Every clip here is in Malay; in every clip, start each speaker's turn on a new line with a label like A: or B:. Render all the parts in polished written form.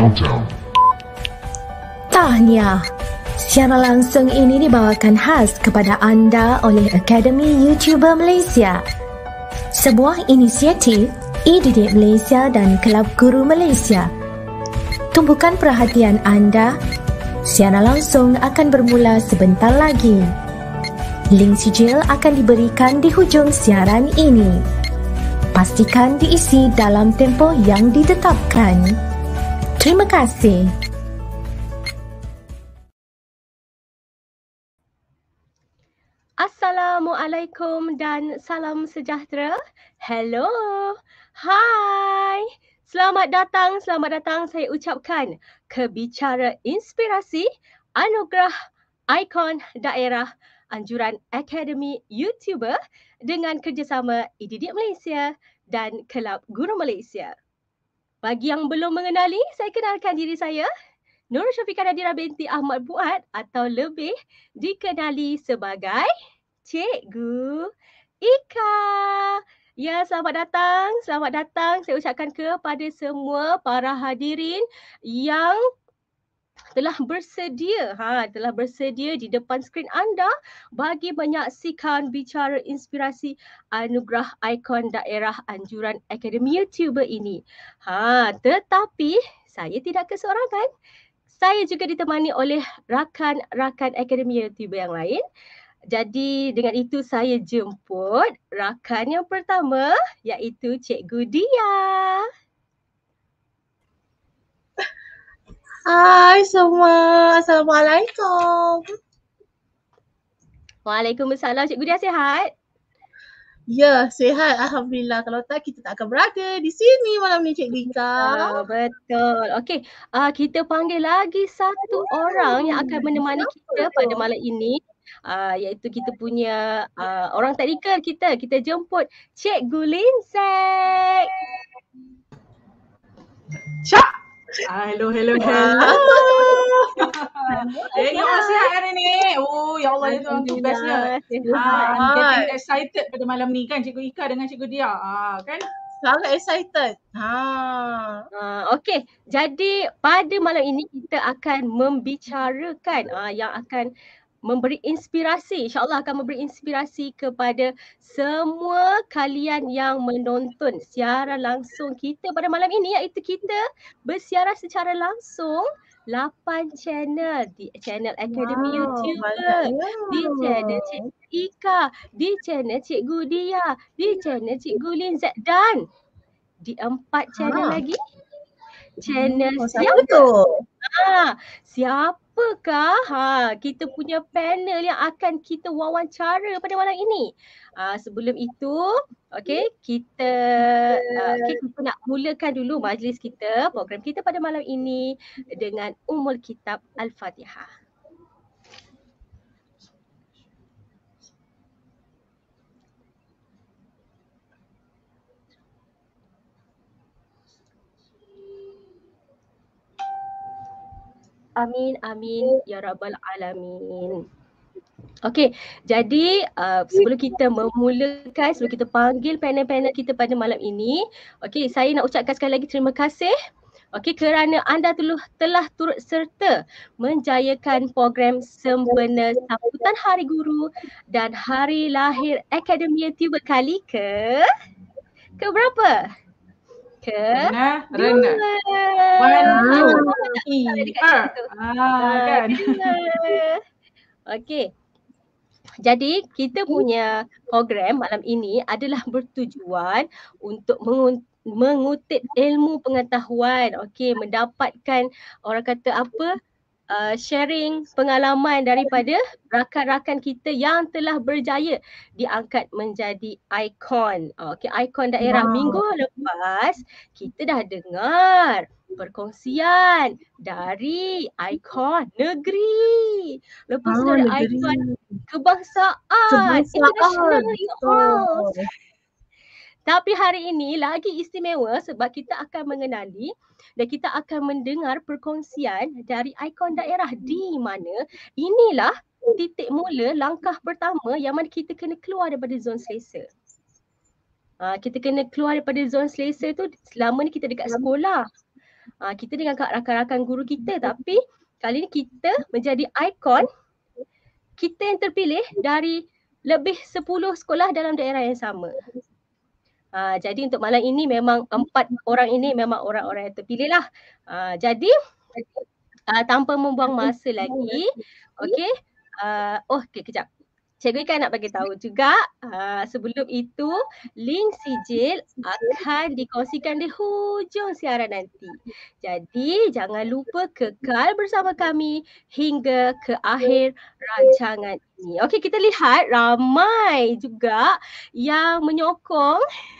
A: Countdown.
B: Tahniah. Siaran langsung ini dibawakan khas kepada anda oleh Akademi YouTuber Malaysia. Sebuah inisiatif e-didik Malaysia dan Kelab Guru Malaysia. Tumpukan perhatian anda. Siaran langsung akan bermula sebentar lagi. Link sijil akan diberikan di hujung siaran ini. Pastikan diisi dalam tempoh yang ditetapkan. Terima kasih.
C: Assalamualaikum dan salam sejahtera. Hello. Hai. Selamat datang saya ucapkan ke Bicara Inspirasi Anugerah Ikon Daerah Anjuran Akademi YouTuber dengan kerjasama e-didik Malaysia dan Kelab Guru Malaysia. Bagi yang belum mengenali, saya kenalkan diri saya, Nur Syafiqah Nadira binti Ahmad Buat atau lebih dikenali sebagai Cikgu Ika. Ya, selamat datang. Saya ucapkan kepada semua para hadirin yang telah bersedia di depan skrin anda bagi menyaksikan Bicara Inspirasi Anugerah Ikon Daerah Anjuran Akademi YouTuber ini. Tetapi saya tidak keseorangan. Saya juga ditemani oleh rakan-rakan Akademi YouTuber yang lain. Jadi dengan itu saya jemput rakan yang pertama iaitu Cikgu Dia.
D: Hai semua, Assalamualaikum.
C: Waalaikumsalam. Cikgu Dia sihat?
D: Ya, sihat Alhamdulillah. Kalau tak, kita tak akan berada di sini malam ni Cikgu Ika.
C: Betul. Okey, kita panggil lagi satu orang yang akan menemani kita pada malam ini. Iaitu kita punya orang teknikal kita. Kita jemput Cikgu Linsek.
E: Cak! Hello. You all sihat hari ni? Oh, ya Allah, itu orang tu bestnya. I'm getting excited pada malam ni kan, Cikgu Ika dengan Cikgu Dia. Kan?
D: Sangat excited.
C: Okey, jadi pada malam ini kita akan membicarakan yang akan memberi inspirasi, insyaAllah akan memberi inspirasi kepada semua kalian yang menonton siaran langsung kita pada malam ini, iaitu kita bersiaran secara langsung 8 channel, di channel Akademi YouTuber, di channel Cikgu Ika, di channel Cikgu Dia, di channel Cikgu Linzat dan di 4 channel lagi. Channel siapa
D: tu?
C: Siapakah kita punya panel yang akan kita wawancara pada malam ini? Sebelum itu, kita nak mulakan dulu majlis kita, program kita pada malam ini dengan Ummul Kitab Al-Fatihah. Amin ya rabbal alamin. Okey, jadi sebelum kita panggil panel-panel kita pada malam ini, saya nak ucapkan sekali lagi terima kasih kerana anda telah turut serta menjayakan program sempena sambutan Hari Guru dan Hari Lahir Akademi YouTuber kali ke berapa?
E: Rena. 1, 2, 3.
C: Okey. Jadi kita punya program malam ini adalah bertujuan untuk mengutip ilmu pengetahuan, mendapatkan orang kata apa? Sharing pengalaman daripada rakan-rakan kita yang telah berjaya diangkat menjadi ikon. Ikon daerah. Minggu lepas kita dah dengar perkongsian dari ikon negeri. Lepas tu ada ikon kebangsaan. International. Tapi hari ini lagi istimewa sebab kita akan mengenali dan kita akan mendengar perkongsian dari ikon daerah di mana inilah titik mula langkah pertama yang mana kita kena keluar daripada zon selesa. Kita kena keluar daripada zon selesa tu selama ni kita dekat sekolah. Kita dengan rakan-rakan guru kita, tapi kali ni kita menjadi ikon kita yang terpilih dari lebih 10 sekolah dalam daerah yang sama. Jadi untuk malam ini memang 4 orang ini memang orang-orang yang terpilih lah. Jadi tanpa membuang masa lagi, okey. Okey, kejap. Cikgu Ika nak bagi tahu juga sebelum itu link sijil akan dikongsikan di hujung siaran nanti. Jadi jangan lupa kekal bersama kami hingga ke akhir rancangan ini. Okey, kita lihat ramai juga yang menyokong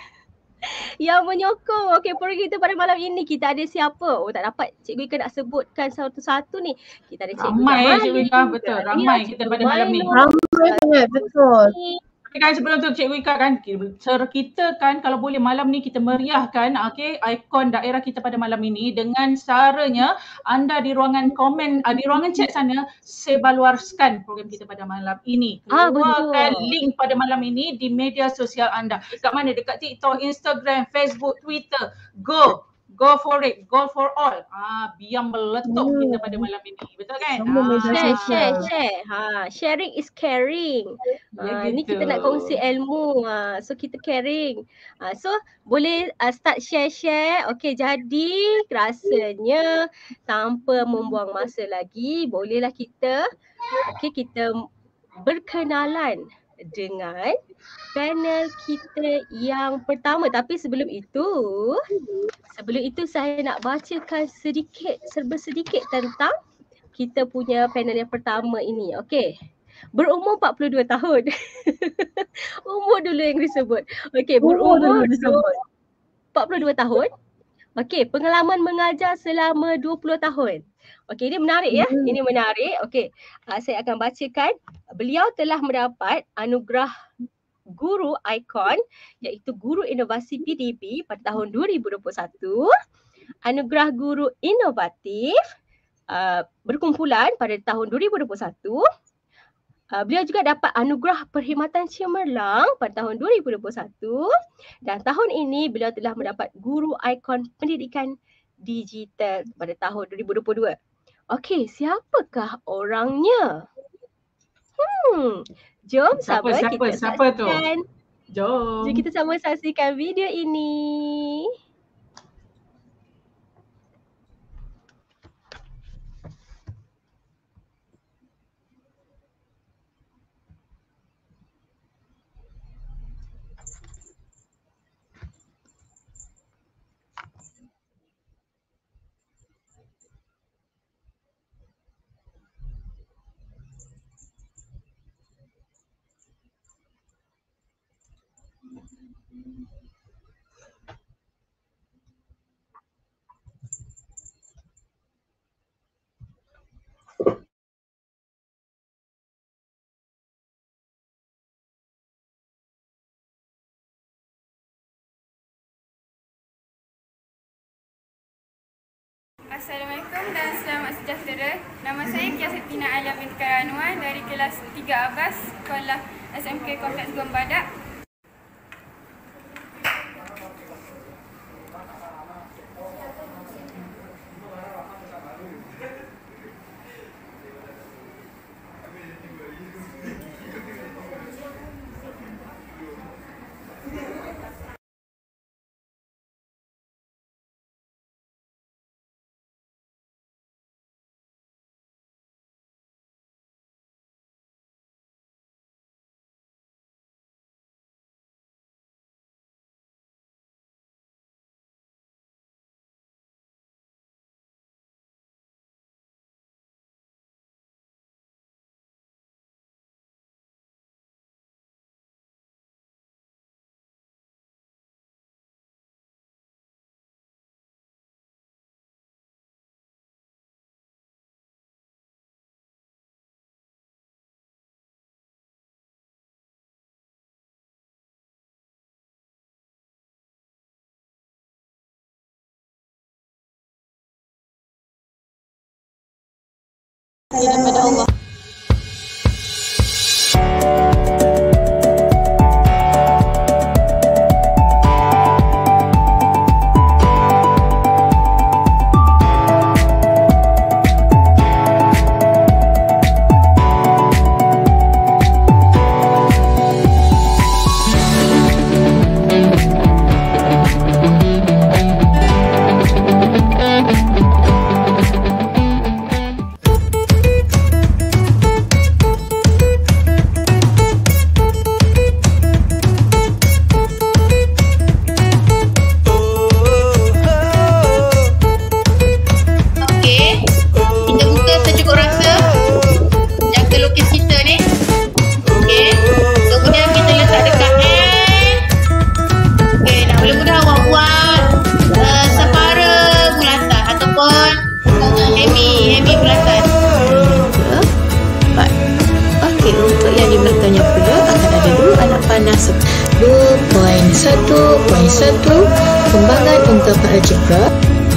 C: okey program kita pada malam ini. Kita ada siapa? Tak dapat Cikgu Ika nak sebutkan satu-satu ni. Kita ada Cikgu
E: Ramai Cikgu Ika, betul. Ramai kita pada malam ni.
D: Ramai sangat, betul.
E: Tapi kan sebelum tu Cikgu Ika kan, kita kan kalau boleh malam ni kita meriahkan ikon daerah kita pada malam ini dengan caranya anda di ruangan komen, di ruangan chat sana sebarluaskan program kita pada malam ini. Keluarkan link pada malam ini di media sosial anda. Dekat mana? Dekat TikTok, Instagram, Facebook, Twitter. Go for it, go for all. Biar meletup kita pada malam ini. Betul kan?
C: Share. Sharing is caring. Ni kita nak kongsi ilmu. So kita caring. So boleh start share. Okey, jadi rasanya tanpa membuang masa lagi, bolehlah kita kita berkenalan dengan panel kita yang pertama. Tapi sebelum itu saya nak bacakan serba sedikit tentang kita punya panel yang pertama ini. Okey. Berumur 42 tahun. Umur dulu yang disebut. Okey, berumur 42 tahun. Okey, pengalaman mengajar selama 20 tahun. Okey, ini menarik ya. Ini menarik. Okey, saya akan bacakan. Beliau telah mendapat anugerah Guru Ikon iaitu Guru Inovasi PDB pada tahun 2021, Anugerah Guru Inovatif berkumpulan pada tahun 2021. Beliau juga dapat Anugerah Perkhidmatan Cemerlang pada tahun 2021 dan tahun ini beliau telah mendapat Guru Ikon Pendidikan Digital pada tahun 2022. Okey, siapakah orangnya? Jom
E: siapa tu? Jom
C: kita sama saksikan video ini.
A: Assalamualaikum dan selamat sejahtera. Nama saya Kia Septina Alia binti Karanuan dari kelas 3 Abbas Sekolah SMK Kompleks Gombadak.
C: Daripada Allah.
B: 10.1.1 Kembangan untuk algebra.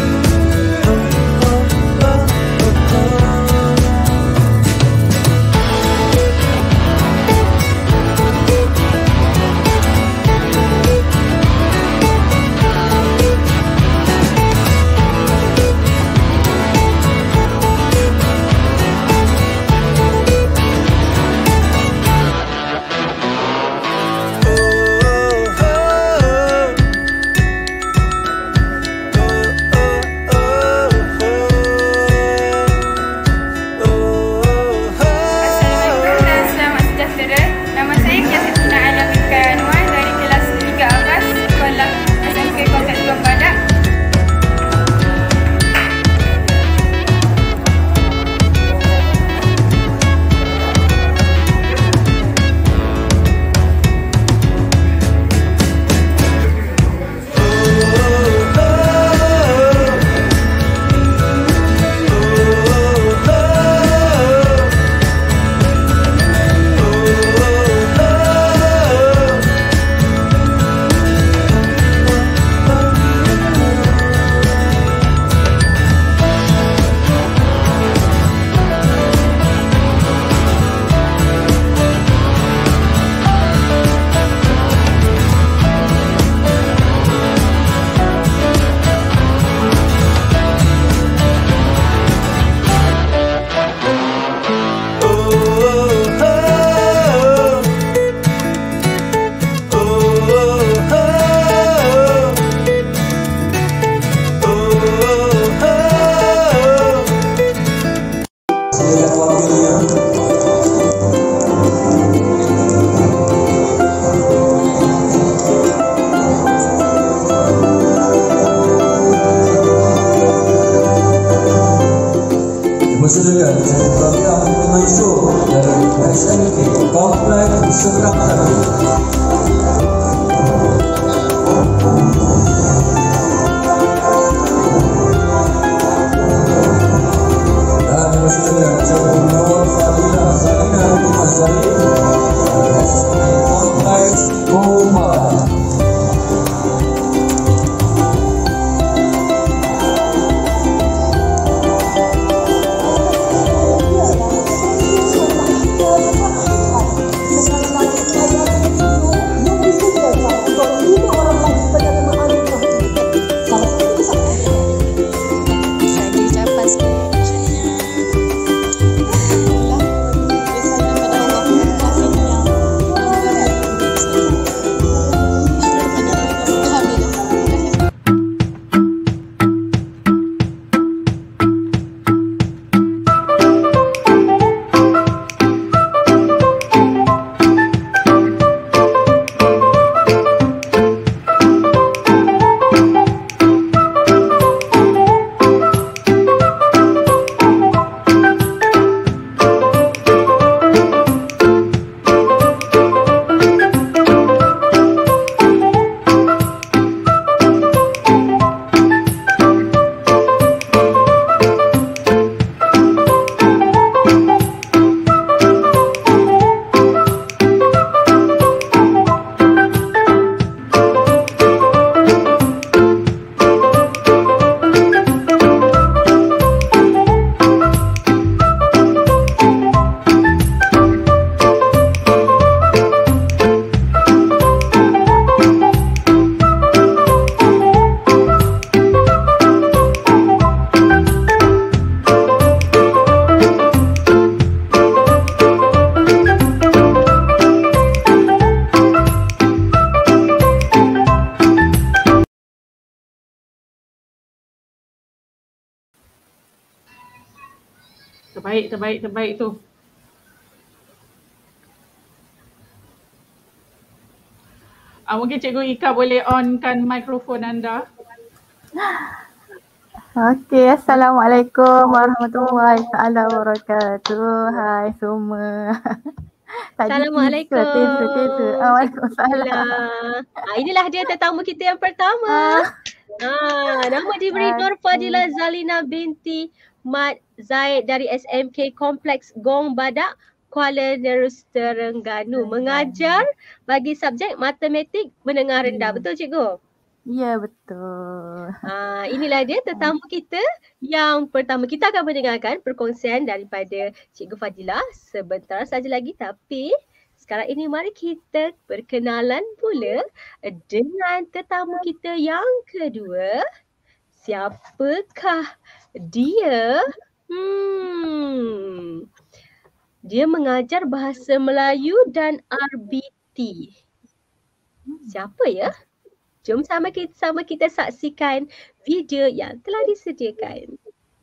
F: Bersedia saya program mengajuk dari SMK Kompleks Seberang Sari. Dan bersedia saya Nur Fadila Salina Masari dari SMK Kompleks Gombada.
E: Terbaik tu. Mungkin Cikgu Ika boleh onkan mikrofon anda.
G: Okey, Assalamualaikum warahmatullahi wabarakatuh. Hai semua.
C: Assalamualaikum.
G: Waalaikumsalam.
C: Inilah dia tetamu kita yang pertama. Nama diberi Nur Fadila Zalina binti Mat Zaid dari SMK Kompleks Gong Badak, Kuala Terengganu mengajar bagi subjek matematik menengah rendah. Betul cikgu?
G: Ya, betul.
C: Inilah dia tetamu kita yang pertama. Kita akan mendengarkan perkongsian daripada Cikgu Fadilah sebentar saja lagi, tapi sekarang ini mari kita perkenalan pula dengan tetamu kita yang kedua. Siapakah dia? Dia mengajar bahasa Melayu dan RBT. Siapa ya? Jom sama kita saksikan video yang telah disediakan.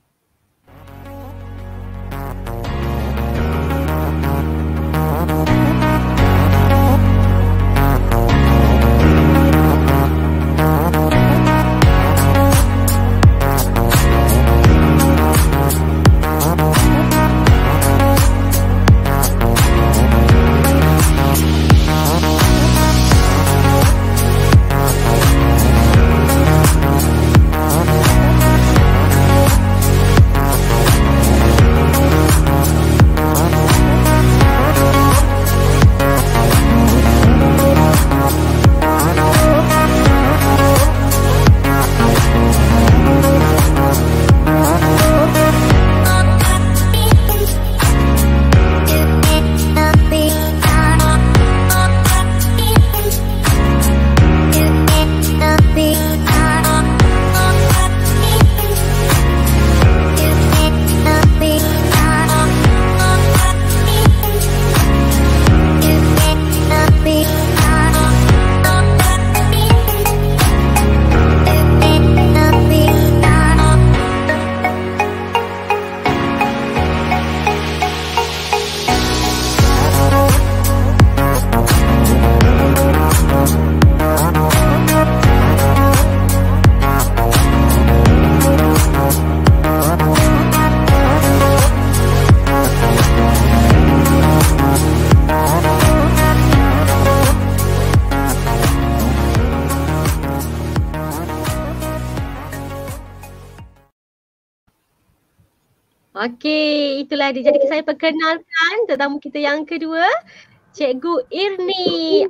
C: Okey, itulah dia. Jadi saya perkenalkan tetamu kita yang kedua, Cikgu Irni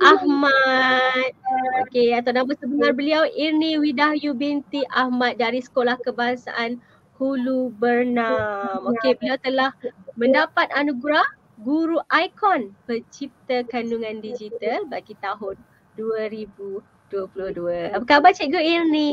C: Ahmad. Okey, atau nama sebenar beliau Irni Widahyu binti Ahmad dari Sekolah Kebangsaan Hulu Bernam. Okey, beliau telah mendapat anugerah Guru Ikon Pencipta Kandungan Digital bagi tahun 2022. Apa khabar Cikgu Irni?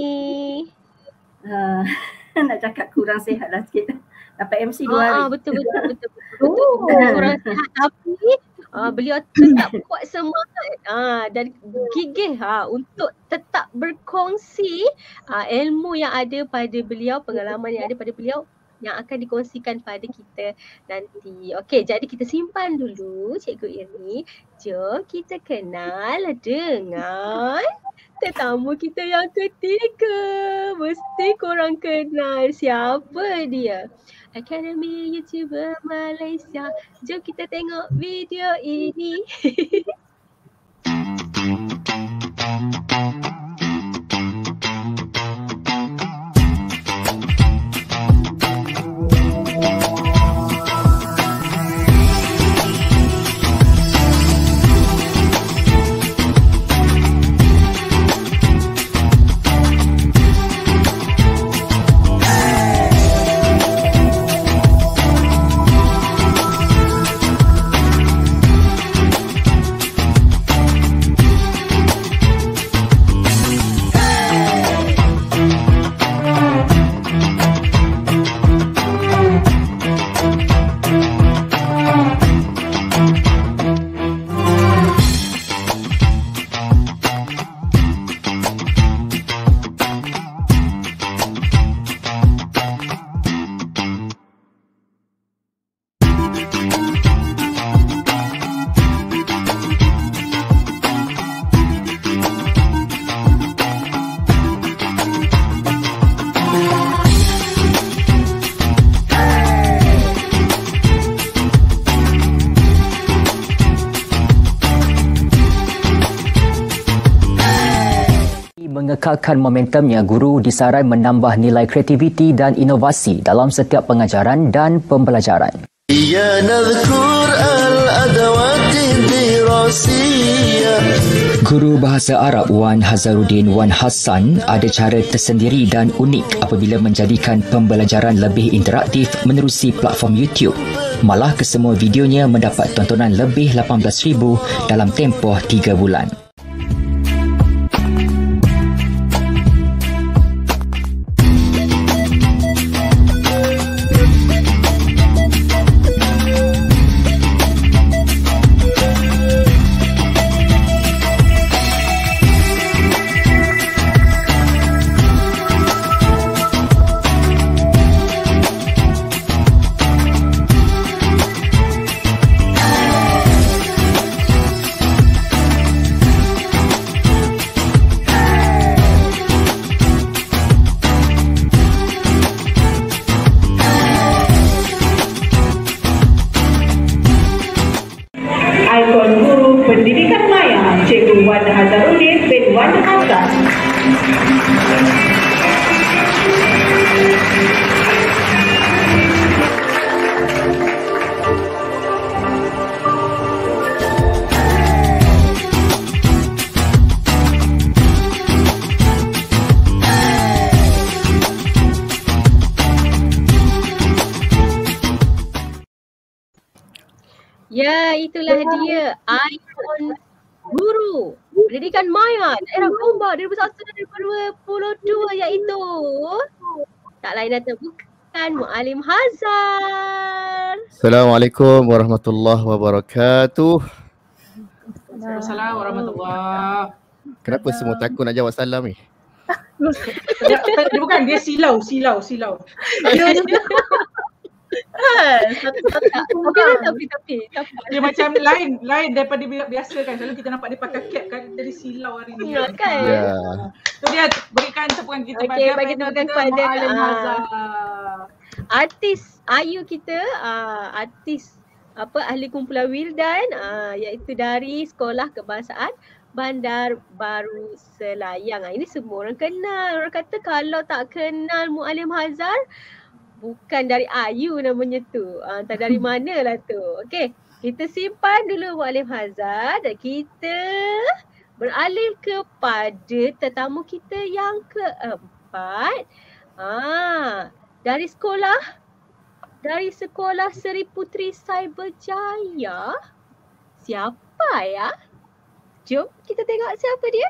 H: Nak cakap kurang sihat lah sikit. Dapat MC 2 hari.
C: Betul. Kurang sihat tapi beliau tetap kuat semangat dan gigih untuk tetap berkongsi ilmu yang ada pada beliau, pengalaman yang ada pada beliau yang akan dikongsikan pada kita nanti. Okey, jadi kita simpan dulu Cikgu Irni. Jom kita kenal dengan tetamu kita yang ketiga. Mesti korang kenal siapa dia. Akademi YouTuber Malaysia. Jom kita tengok video ini.
I: Mengekalkan momentumnya, guru disarai menambah nilai kreativiti dan inovasi dalam setiap pengajaran dan pembelajaran. Guru Bahasa Arab Wan Hazaruddin Wan Hassan ada cara tersendiri dan unik apabila menjadikan pembelajaran lebih interaktif menerusi platform YouTube. Malah kesemua videonya mendapat tontonan lebih 18,000 dalam tempoh 3 bulan.
J: Ikon Guru Pendidikan Maya Cikgu Wan Hazaruddin bin Wan Hassan.
C: Ya, itulah dia ikon Guru Pendidikan Maya Daerah Gombak 2021-2022 iaitu tak lain dan bukan Muallim Hazar.
K: Assalamualaikum warahmatullahi wabarakatuh.
E: Assalamualaikum warahmatullahi.
K: Kenapa semua takut nak jawab salam ni?
E: Dia bukan, dia silau.
C: Tapi
E: Dia macam lain daripada biasa kan. Selalu kita nampak dia pakai cap kan, jadi silau hari ni.
C: Ya kan?
K: Ya.
E: So dia berikan tepukan kita
C: Okey, bagi tepukan kepada artis Ayu kita, artis ahli kumpulan Wildan, iaitu dari Sekolah Kebangsaan Bandar Baru Selayang. Ini semua orang kenal. Orang kata kalau tak kenal Muallim Hazar, bukan dari Ayu namanya tu. Entah dari mana lah tu. Okey, kita simpan dulu Muallim Hazar dan kita beralih kepada tetamu kita yang keempat. Dari sekolah Seri Puteri Cyberjaya. Siapa ya? Jom kita tengok siapa dia.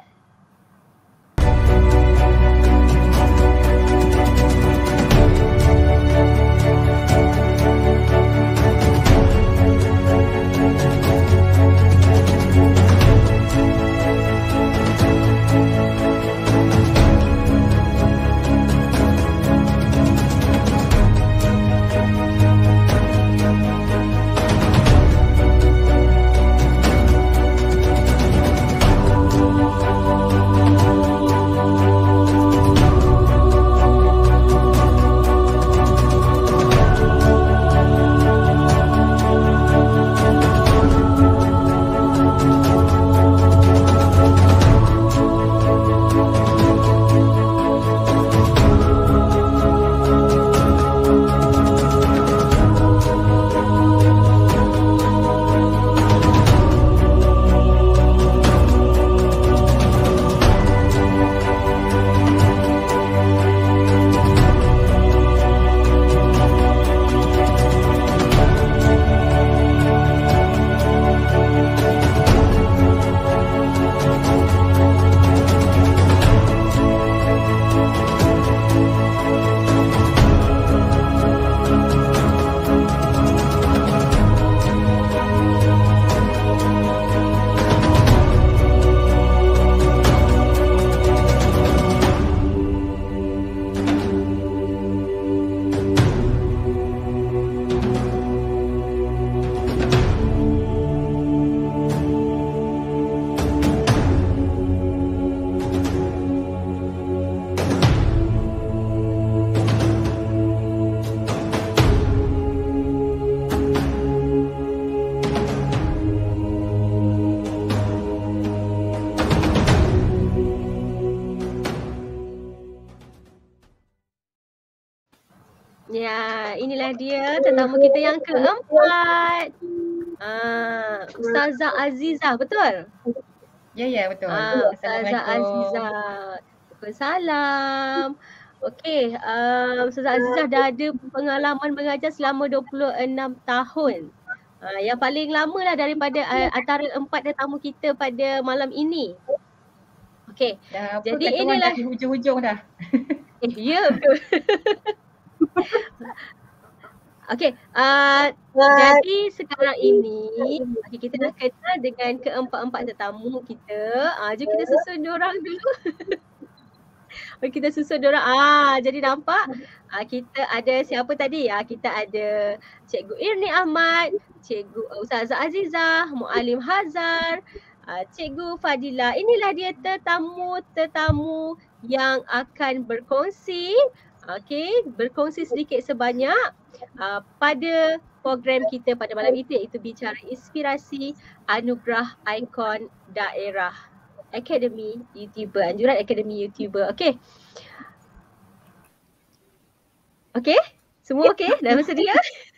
C: Ya, inilah dia tetamu kita yang keempat. Ustazah Azizah, betul?
L: Ya, betul.
C: Ustazah Azizah. Waalaikumsalam. Okey, Ustazah Azizah dah ada pengalaman mengajar selama 26 tahun. Yang paling lama lah daripada antara 4 tetamu kita pada malam ini. Okey, jadi inilah
L: di hujung-hujung dah.
C: Ya, betul. Okey, jadi sekarang ini kita dah kenal dengan keempat-empat tetamu kita. Jom kita susun diorang dulu. Kita susun diorang. Jadi nampak kita ada siapa tadi? Kita ada Cikgu Irni Ahmad, Cikgu Ustazah Azizah, Muallim Hazar, Cikgu Fadila. Inilah dia tetamu-tetamu yang akan berkongsi. Berkongsi sedikit sebanyak pada program kita pada malam itu, iaitu bicara inspirasi anugerah ikon daerah Akademi YouTuber, anjuran Akademi YouTuber. Okey, semua okey? Dah bersedia?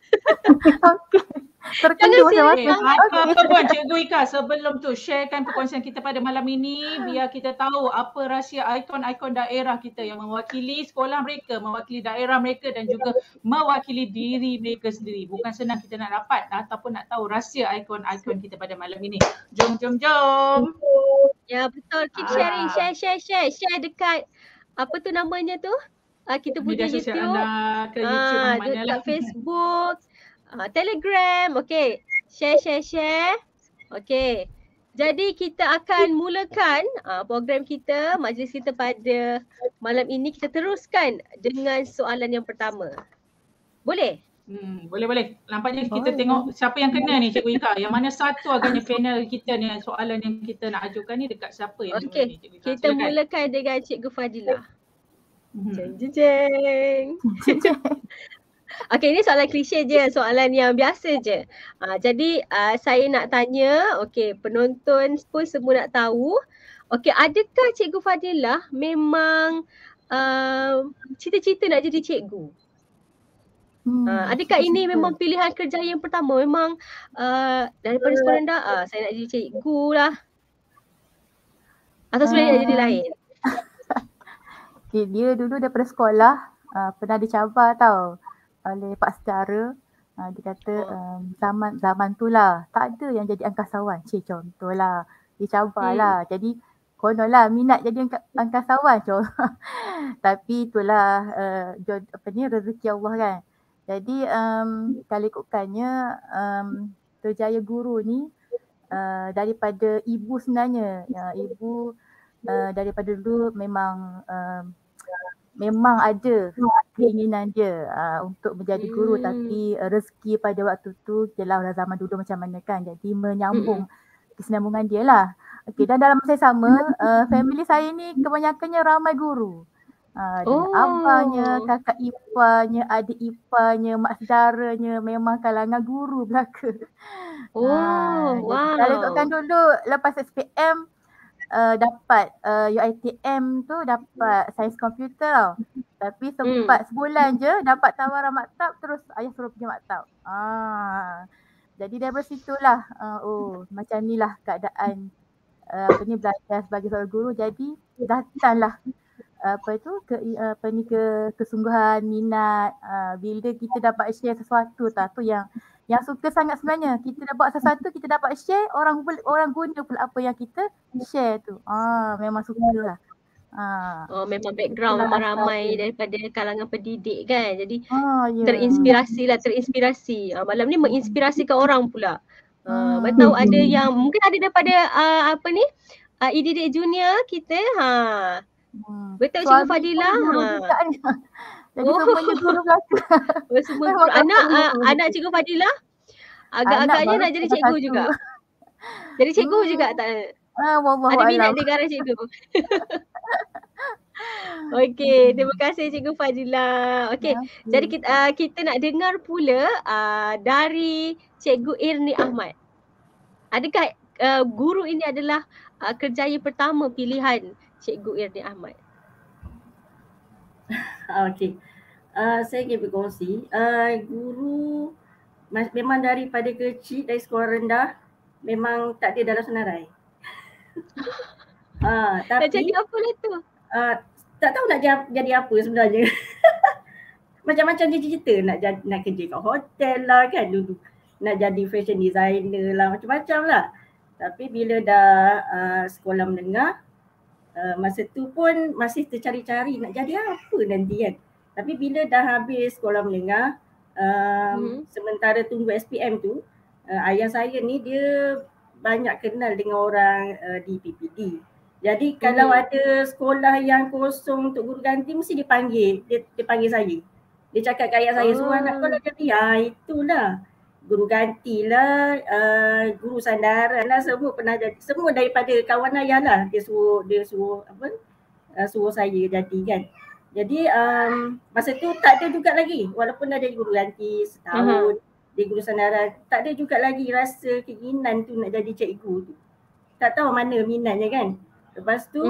G: Terkejut
E: Apa pun Cikgu Ika, sebelum tu sharekan perkongsian kita pada malam ini biar kita tahu apa rahsia ikon-ikon daerah kita yang mewakili sekolah mereka, mewakili daerah mereka dan juga mewakili diri mereka sendiri. Bukan senang kita nak dapat ataupun nak tahu rahsia ikon-ikon kita pada malam ini. Jom.
C: Ya, betul. Keep sharing, share dekat apa tu namanya tu? Kita punya
E: media sosial
C: YouTube.
E: anda ke YouTube
C: Dekat Facebook. Telegram, share. Jadi kita akan mulakan program kita, majlis kita pada malam ini. Kita teruskan dengan soalan yang pertama. Boleh?
E: Boleh. Nampaknya kita tengok siapa yang kena ni Cikgu Ika. Yang mana satu agaknya panel kita ni, soalan yang kita nak ajukan ni dekat siapa yang ni Cikgu Ika.
C: Kita mulakan dengan Cikgu Fadila. Jeng. Okey, ini soalan klise je, soalan yang biasa je. Jadi saya nak tanya, penonton pun semua nak tahu. Adakah Cikgu Fadilah memang cita-cita nak jadi cikgu? Adakah ini memang pilihan kerja yang pertama? Memang daripada sekolah rendah, saya nak jadi cikgu lah. Atau sebenarnya nak jadi lain?
G: Dia dulu daripada sekolah pernah dicabar tau oleh Pak Sedara. Dia kata zaman tu lah tak ada yang jadi angkasawan. Contohlah dicabar lah. Jadi konon lah minat jadi angkasawan. Tapi itulah rezeki Allah kan. Jadi kalau ikutkannya Terjaya Guru ni daripada ibu sebenarnya. Ibu daripada dulu memang ada keinginan dia untuk menjadi guru, tapi rezeki pada waktu tu jelah orang zaman dulu macam mana kan, jadi menyambung kesinambungan dia lah. Dan dalam masa yang sama family saya ni kebanyakannya ramai guru. Abangnya, kakak iparnya, adik iparnya, mak saudaranya memang kalangan guru belaka. Kalau ikutkan dulu lepas SPM dapat UiTM tu dapat sains komputer tau. Tapi sempat sebulan je dapat tawaran maktab, terus ayah suruh pergi maktab. Jadi daripada situlah macam ni lah keadaan belajar sebagai seorang guru. Jadi datanglah kesungguhan, minat. Bila kita dapat share sesuatu tu yang suka sangat sebenarnya. Kita dapat sesuatu, kita dapat share, orang guna pula apa yang kita share tu. Memang suka lah.
C: Memang background memang ramai daripada kalangan pendidik kan. Jadi terinspirasi. Malam ni menginspirasikan orang pula. Mana tahu ada yang mungkin ada daripada IDD junior kita. Betul Cikgu Fadilah.
G: Jadi semuanya guru belaka.
C: Semua guru. Anak Cikgu Fadilah agak-agaknya nak jadi cikgu juga. Jadi cikgu juga tak? Ada minat negara cikgu. Okey, terima kasih Cikgu Fadilah. Okey, jadi kita nak dengar pula dari Cikgu Irni Ahmad. Adakah guru ini adalah kerjaya pertama pilihan Cikgu Irni Ahmad?
H: Okey. Saya ingin berkongsi, guru memang daripada kecil, dari sekolah rendah memang tak ada dalam senarai. Tapi
C: nak jadi apa lah tu?
H: Tak tahu nak jadi apa sebenarnya. Macam-macam cita-cita, nak kerja kat hotel lah kan dulu. Nak jadi fashion designer lah, macam-macam lah. Tapi bila dah sekolah menengah, masa tu pun masih tercari-cari nak jadi apa nanti kan. Tapi bila dah habis sekolah menengah, sementara tunggu SPM tu, ayah saya ni dia banyak kenal dengan orang di PPD. Jadi kalau ada sekolah yang kosong untuk guru ganti, mesti dia panggil saya. Dia cakap kat ayah saya, suruh anak kau nak jadi, itulah. Guru ganti lah, guru sandaran lah, semua pernah jadi. Semua daripada kawan ayah lah, dia suruh saya jadi kan. Jadi masa tu tak ada juga lagi, walaupun dah jadi guru ganti setahun, jadi guru sandaran, tak ada juga lagi rasa keinginan tu nak jadi cikgu tu. Tak tahu mana minatnya kan. Lepas tu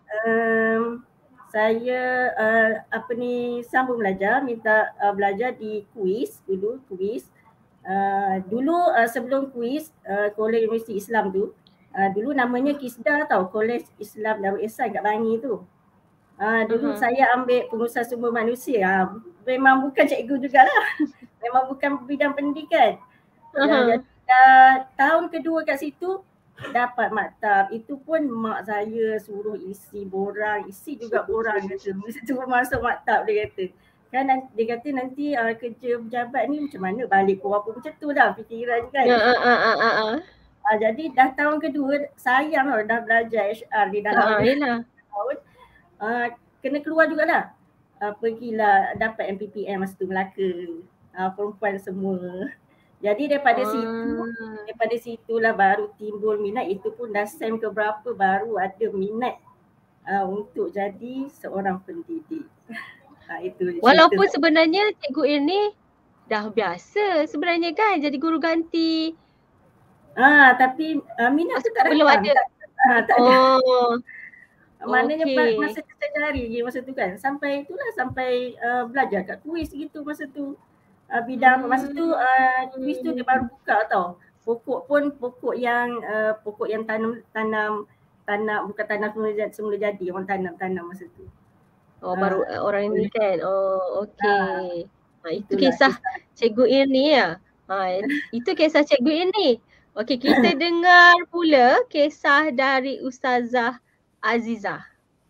H: saya sambung belajar, minta belajar di kuis dulu, kuis. Sebelum kuis Kolej Universiti Islam tu, dulu namanya KISDA tau, Kolej Islam Darul Ihsan kat Bangi tu. Dulu saya ambil pengurusan sumber manusia. Memang bukan cikgu jugalah. Memang bukan bidang pendidikan. Jadi tahun kedua kat situ dapat maktab. Itu pun mak saya suruh isi borang, isi juga borang kata. Suruh masuk maktab dia kata. Kan dia kata nanti kerja pejabat ni macam mana, balik pun apa macam tu dah fikiran kan. Jadi dah tahun kedua sayang lah dah belajar HR di dalam tahun. Kena keluar jugalah. Pergilah dapat MPPM masa tu, Melaka. Perempuan semua. Jadi daripada situlah baru timbul minat. Itu pun dah SEM ke berapa baru ada minat untuk jadi seorang pendidik. Itu
C: walaupun sebenarnya cikgu ini dah biasa sebenarnya kan jadi guru ganti.
H: Tapi minat tu tak
C: belum ada.
H: Tak ada. Maknanya masa kita cari je masa tu kan. Sampai belajar kat kuis gitu masa tu. Bidang masa tu kuis tu dia baru buka tau. Pokok yang tanam bukan tanam semula jadi, orang tanam masa tu.
C: Baru orang ini kan. Okey. Itu kisah cikgu ini ya. Itu kisah cikgu ini. Okey, kita dengar pula kisah dari Ustazah Azizah.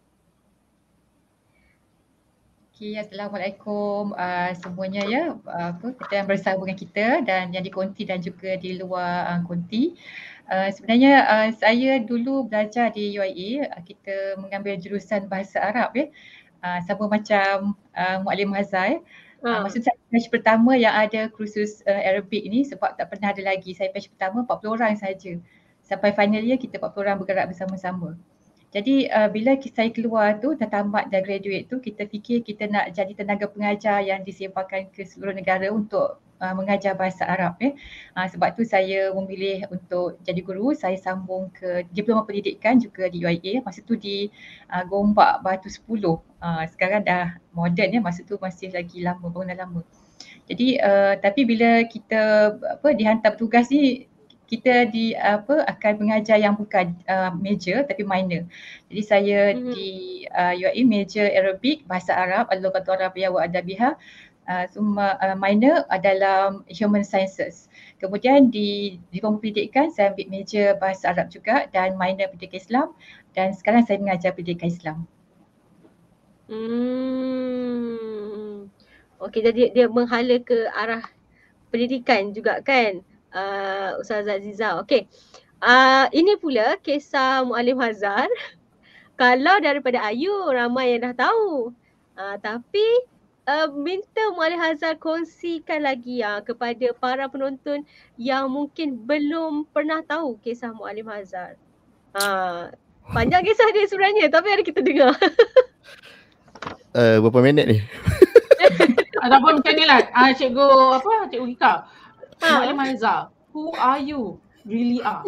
L: Okay, Assalamualaikum semuanya ya. Kita yang bersama dengan kita dan yang di konti dan juga di luar konti. Sebenarnya saya dulu belajar di UIA, kita mengambil jurusan bahasa Arab ya. Sama macam Muallim Hazar. Maksud saya batch pertama yang ada kursus Arabic ni sebab tak pernah ada lagi. Saya batch pertama 40 orang saja. Sampai final year kita 40 orang bergerak bersama-sama. Jadi bila saya keluar tu, dah tamat, dah graduate tu, kita fikir kita nak jadi tenaga pengajar yang disebarkan ke seluruh negara untuk mengajar bahasa Arab ya. Sebab tu saya memilih untuk jadi guru. Saya sambung ke diploma pendidikan juga di UIA. Masa tu di Gombak Batu 10. Sekarang dah moden ya, masa tu masih lagi lama, bangunan lama. Jadi tapi bila kita dihantar tugas ni, kita akan mengajar yang bukan major tapi minor. Jadi saya di UIA major Arabic, bahasa Arab, Al-Lughatul Arabiyyah wa Adabiha. Minor adalah Human Sciences. Kemudian di diploma pendidikan saya ambil major bahasa Arab juga dan minor pendidikan Islam, dan sekarang saya mengajar pendidikan Islam.
C: Okey, jadi dia menghala ke arah pendidikan juga kan, Ustazah Azizah. Okey. Ini pula kisah Muallim Hazar. Kalau daripada Ayu ramai yang dah tahu. Tapi minta Muallim Hazar kongsikan lagi kepada para penonton yang mungkin belum pernah tahu kisah Muallim Hazar. Panjang kisah dia sebenarnya tapi hari kita dengar.
K: Berapa minit ni?
E: Ataupun macam ni lah, Cikgu Rika. Muallim Hazar, who are you? really are.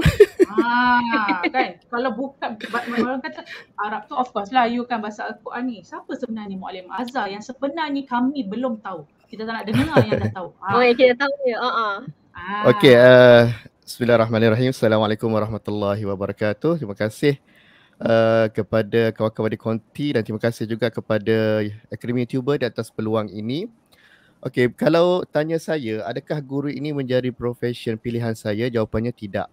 E: Kan kalau bukan orang kata Arab tu of course lah you kan bahasa Al-Quran ni. Siapa sebenarnya Muallim Azhar yang sebenarnya kami belum tahu. Kita tak nak dengar yang dah tahu.
C: Oh, yang kita tahu ya.
K: Okey, bismillahirrahmanirrahim. Assalamualaikum warahmatullahi wabarakatuh. Terima kasih kepada kawan-kawan di Konti dan terima kasih juga kepada Akademi YouTuber di atas peluang ini. Okey, kalau tanya saya, adakah guru ini menjadi profession pilihan saya? Jawapannya tidak.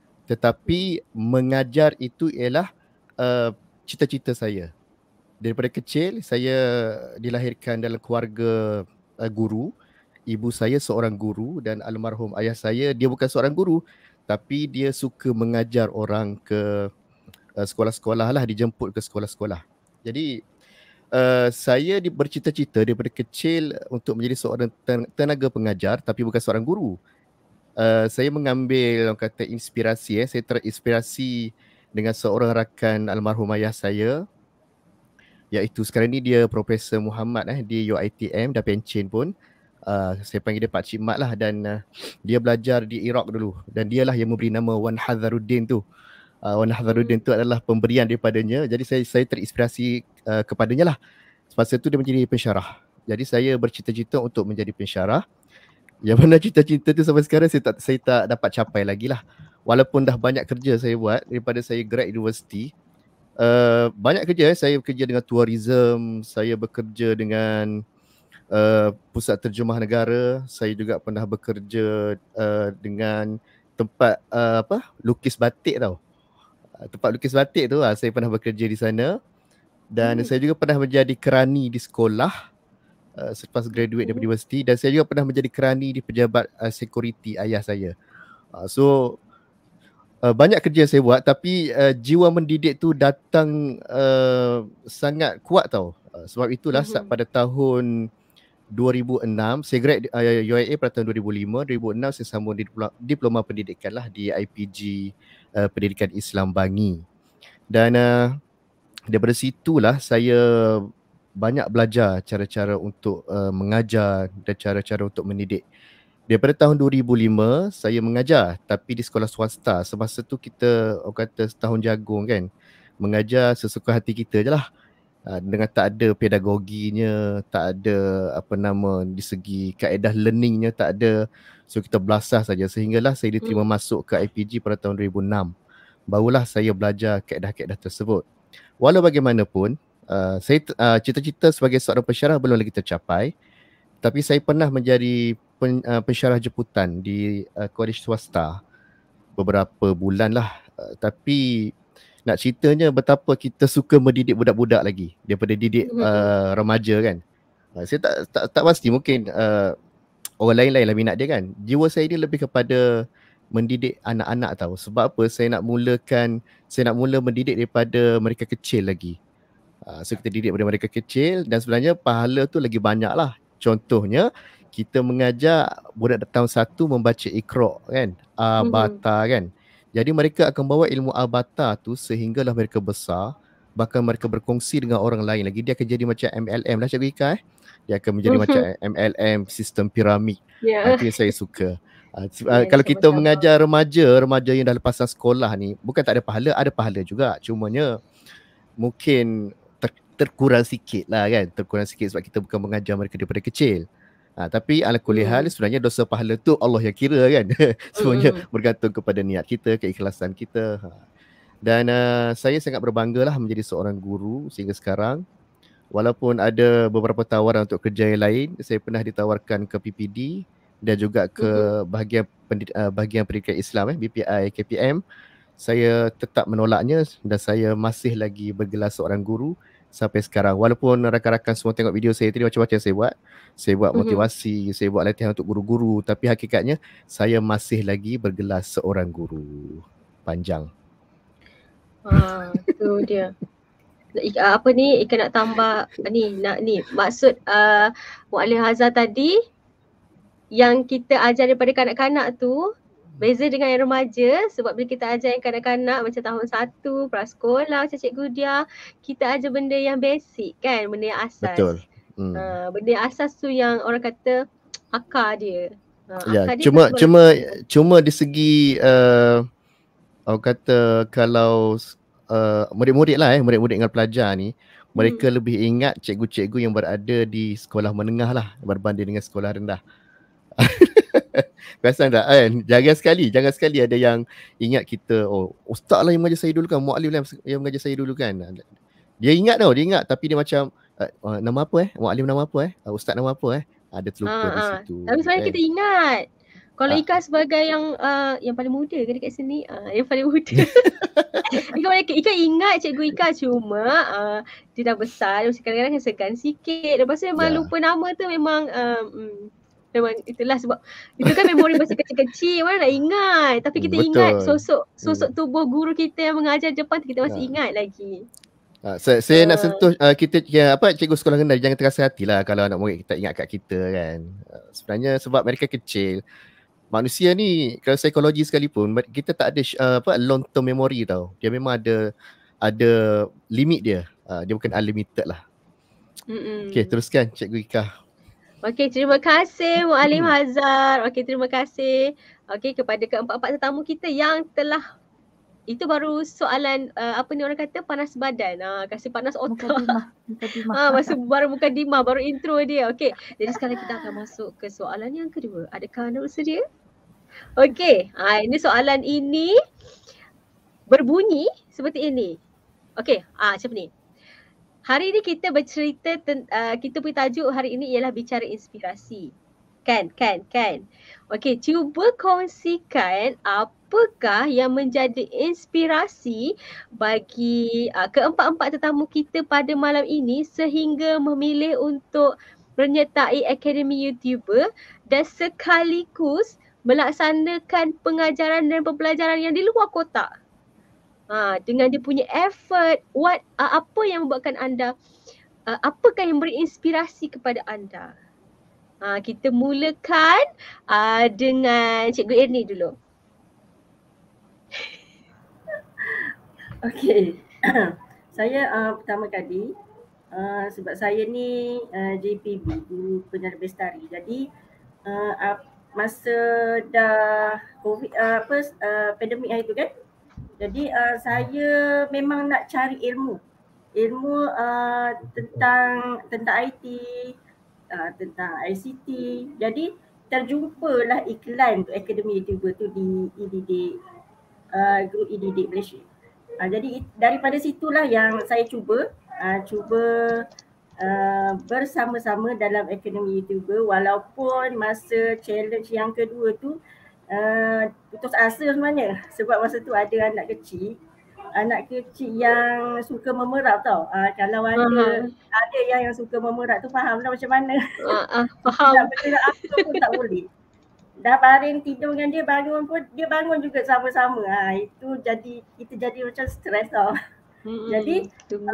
K: Tetapi mengajar itu ialah cita-cita saya. Daripada kecil saya dilahirkan dalam keluarga guru. Ibu saya seorang guru dan almarhum ayah saya dia bukan seorang guru tapi dia suka mengajar orang ke sekolah-sekolah lah, dijemput ke sekolah-sekolah. Jadi saya bercita-cita daripada kecil untuk menjadi seorang tenaga pengajar tapi bukan seorang guru. Saya mengambil orang kata inspirasi, saya terinspirasi dengan seorang rakan almarhum ayah saya, iaitu sekarang ni dia Profesor Muhammad di UiTM, dah pencen pun. Saya panggil dia Pak Cik Mat lah dan dia belajar di Iraq dulu dan dialah yang memberi nama Wan Hazaruddin tu. Wan Hazaruddin tu adalah pemberian daripadanya. Jadi saya terinspirasi kepadanya lah. Semasa tu dia menjadi pensyarah. Jadi saya bercita-cita untuk menjadi pensyarah. Yang mana cita-cita tu sampai sekarang saya tak dapat capai lagi lah. Walaupun dah banyak kerja saya buat daripada saya grad universiti. Banyak kerja, saya bekerja dengan tourism, saya bekerja dengan Pusat Terjemah Negara, saya juga pernah bekerja dengan tempat lukis batik tau. Tempat lukis batik tu saya pernah bekerja di sana. Dan saya juga pernah menjadi kerani di sekolah selepas graduate daripada universiti dan saya juga pernah menjadi kerani di pejabat security ayah saya. So banyak kerja saya buat tapi jiwa mendidik tu datang sangat kuat tau. Sebab itulah pada tahun 2006 saya grad UIA pada tahun 2005. 2006 saya sambung diploma pendidikan lah di IPG Pendidikan Islam Bangi. Dan daripada situlah saya banyak belajar cara-cara untuk mengajar dan cara-cara untuk mendidik. Daripada tahun 2005 saya mengajar tapi di sekolah swasta. Semasa tu kita orang kata setahun jagung kan. Mengajar sesuka hati kita je lah. Dengan tak ada pedagoginya, tak ada di segi kaedah learningnya tak ada. So kita belasah saja sehinggalah saya diterima masuk ke IPG pada tahun 2006. Barulah saya belajar kaedah-kaedah tersebut. Walau bagaimanapun, saya cita-cita sebagai seorang pensyarah belum lagi tercapai. Tapi saya pernah menjadi pensyarah jemputan di college swasta beberapa bulan lah. Tapi nak ceritanya betapa kita suka mendidik budak-budak lagi daripada didik remaja kan. Saya tak pasti, mungkin orang lain-lain lah minat dia kan. Jiwa saya ni lebih kepada mendidik anak-anak tahu. Sebab apa? Saya nak mula mendidik daripada mereka kecil lagi. So kita didik daripada mereka kecil dan sebenarnya pahala tu lagi banyak lah. Contohnya kita mengajar budak tahun 1 membaca Iqra kan, Bata kan. Jadi mereka akan bawa ilmu Al-Bata tu sehinggalah mereka besar, bahkan mereka berkongsi dengan orang lain lagi. Dia akan jadi macam MLM lah Cikgu Ika Dia akan menjadi macam MLM, sistem piramid. Itu yang saya suka. Kalau kita mengajar remaja yang dah lepasan sekolah ni, bukan tak ada pahala, ada pahala juga. Cumanya mungkin terkurang sikit lah kan. Terkurang sikit sebab kita bukan mengajar mereka daripada kecil. Tapi ala kulli hal sebenarnya dosa pahala tu Allah yang kira kan. Semuanya bergantung kepada niat kita, keikhlasan kita. Dan saya sangat berbangga lah menjadi seorang guru sehingga sekarang. Walaupun ada beberapa tawaran untuk kerja yang lain, saya pernah ditawarkan ke PPD dan juga ke bahagian pendidikan Islam BPI KPM. Saya tetap menolaknya dan saya masih lagi bergelar seorang guru sampai sekarang. Walaupun rakan-rakan semua tengok video saya tadi macam-macam saya buat. Saya buat motivasi, saya buat latihan untuk guru-guru, tapi hakikatnya saya masih lagi bergelar seorang guru. Panjang.
C: Tu dia. Apa ni Ika nak tambah ni maksud Muallim Hazar tadi yang kita ajar daripada kanak-kanak tu beza dengan yang remaja, sebab bila kita ajar yang kanak-kanak macam tahun 1 prasekolah macam Cikgu Dia, kita ajar benda yang basic kan, benda yang asas.
K: Betul.
C: Benda yang asas tu yang orang kata akar dia.
K: Ya,
C: akar dia betul.
K: cuma di segi orang kata kalau murid-murid lah murid-murid dengan pelajar ni, mereka lebih ingat cikgu-cikgu yang berada di sekolah menengah lah berbanding dengan sekolah rendah. Perasan tak kan? Jangan sekali ada yang ingat kita, ustaz lah yang mengajar saya dulu kan, muallim lah yang mengajar saya dulu kan. Dia ingat tapi dia macam nama apa muallim nama apa ustaz nama apa ada terlupa di situ.
C: Tapi sebenarnya kita ingat. Kalau Ika sebagai yang paling muda ke dekat sini? Yang paling muda. Ika ingat cikgu Ika, cuma dia dah besar, mesti kadang-kadang segan sikit. Lepas tu memang lupa nama tu memang itulah sebab itu kan memori masa kecil-kecil, mana nak ingat. Tapi kita ingat sosok tubuh guru kita yang mengajar depan tu, kita masih ingat lagi.
K: Saya nak sentuh kita cikgu sekolah rendah, jangan terasa hatilah kalau anak murid kita ingat kat kita kan. Sebenarnya sebab mereka kecil. Manusia ni kalau psikologi sekalipun kita tak ada long term memory tau. Dia memang ada limit dia. Dia bukan unlimited lah. Okey, teruskan Cikgu Ika. Okey,
C: terima kasih Muallim Hazar. Okey, terima kasih. Okey, kepada keempat-empat tetamu kita yang telah, itu baru soalan apa ni orang kata, panas badan. Kasih panas otak. Masa baru mukadimah, baru intro dia. Okey. Jadi sekarang kita akan masuk ke soalan yang kedua. Adakah anda bersedia? Okey. Ini soalan ini berbunyi seperti ini. Okey. Macam ni. Hari ini kita bercerita kita punya tajuk hari ini ialah bicara inspirasi. Kan. Okey, cuba kongsikan apakah yang menjadi inspirasi bagi keempat-empat tetamu kita pada malam ini sehingga memilih untuk menyertai Akademi YouTuber dan sekaligus melaksanakan pengajaran dan pembelajaran yang di luar kotak. Dengan dia punya effort, apa yang membuatkan anda, apakah yang beri inspirasi kepada anda? Kita mulakan dengan Cikgu Ernie dulu.
H: Okey. Saya pertama kali sebab saya ni JPB, Guru Penjara Bestari. Jadi masa dah COVID pandemik hari tu kan. Jadi saya memang nak cari ilmu tentang IT, tentang ICT. Jadi terjumpalah iklan untuk Akademi YouTuber tu di EDD, grup EDD Malaysia. Jadi daripada situlah yang saya cuba bersama-sama dalam Akademi YouTuber, walaupun masa challenge yang kedua tu putus asa sebenarnya, sebab masa tu ada anak kecil yang suka memerap tau. Kalau ada yang suka memerap tu faham lah macam mana.
C: Faham.
H: Nak bergerak apa pun tak boleh. Dah baring tidur dengan dia, bangun pun dia bangun juga sama-sama. Itu kita jadi macam stres tau. Jadi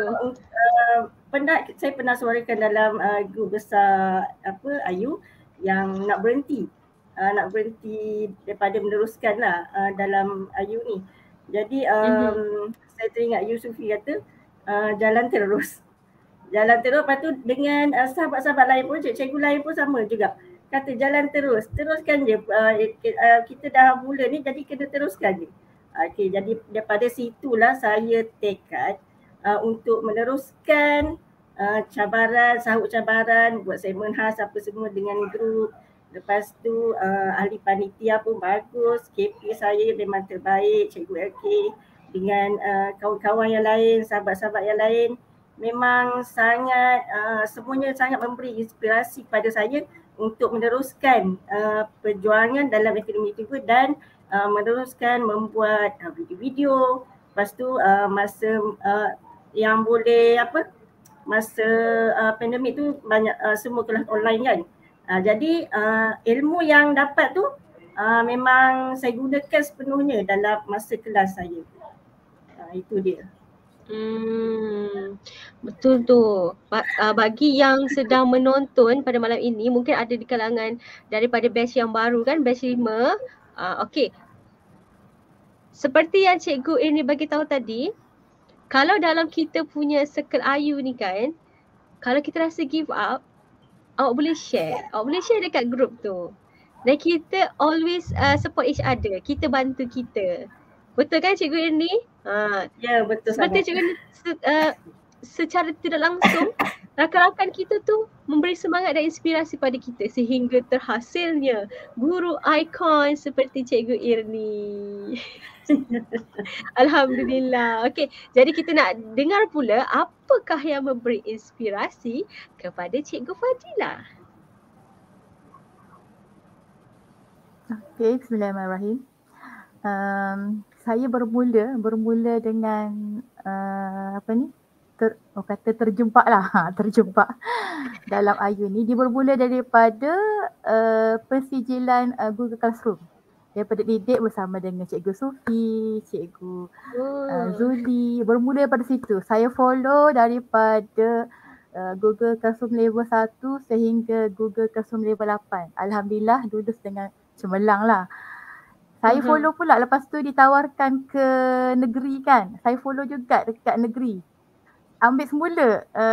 H: saya pernah suarakan dalam grup besar Ayu yang nak berhenti daripada meneruskan lah dalam Ayu ni. Jadi saya teringat Yusufi kata jalan terus. Lepas tu dengan sahabat-sahabat lain pun, cikgu lain pun sama juga. Kata jalan teruskan je. Kita dah mula ni, jadi kena teruskan je. Okey, jadi daripada situlah saya tekad untuk meneruskan sahut cabaran, buat segmen khas apa semua dengan grup. Lepas tu ahli panitia pun bagus, KP saya memang terbaik, Cikgu LK dengan kawan-kawan yang lain, sahabat-sahabat yang lain, memang sangat semuanya sangat memberi inspirasi kepada saya untuk meneruskan perjuangan dalam Akademi YouTuber dan meneruskan membuat video-video. Lepas tu masa yang boleh masa pandemik tu banyak semua kelas online kan. Jadi ilmu yang dapat tu memang saya gunakan sepenuhnya dalam masa kelas saya. Itu dia.
C: Betul tu. Bagi yang sedang menonton pada malam ini, mungkin ada di kalangan daripada batch yang baru kan, batch 5. Okey. Seperti yang Cikgu ini bagi tahu tadi, kalau dalam kita punya circle Ayu ni kan, kalau kita rasa give up, awak boleh share dekat grup tu. Dan kita always support each other. Kita bantu kita. Betul kan Cikgu Irni?
H: Ya, betul
C: seperti
H: sangat.
C: Cikgu Irni secara tidak langsung rakan-rakan kita tu memberi semangat dan inspirasi pada kita sehingga terhasilnya guru ikon seperti Cikgu Irni. Alhamdulillah. Okey, jadi kita nak dengar pula apakah yang memberi inspirasi kepada Cikgu Fadilah.
G: Okay, bismillahirrahmanirrahim. Saya bermula dengan terjumpa lah, terjumpa dalam Ayu ni. Dia bermula daripada pensijilan Google Classroom. Daripada didik bersama dengan Cikgu Sufi, Cikgu Zuli. Bermula daripada situ. Saya follow daripada Google Classroom level 1 sehingga Google Classroom level 8. Alhamdulillah lulus dengan cemerlang lah. Saya follow pula lepas tu ditawarkan ke negeri kan. Saya follow juga dekat negeri. Ambil semula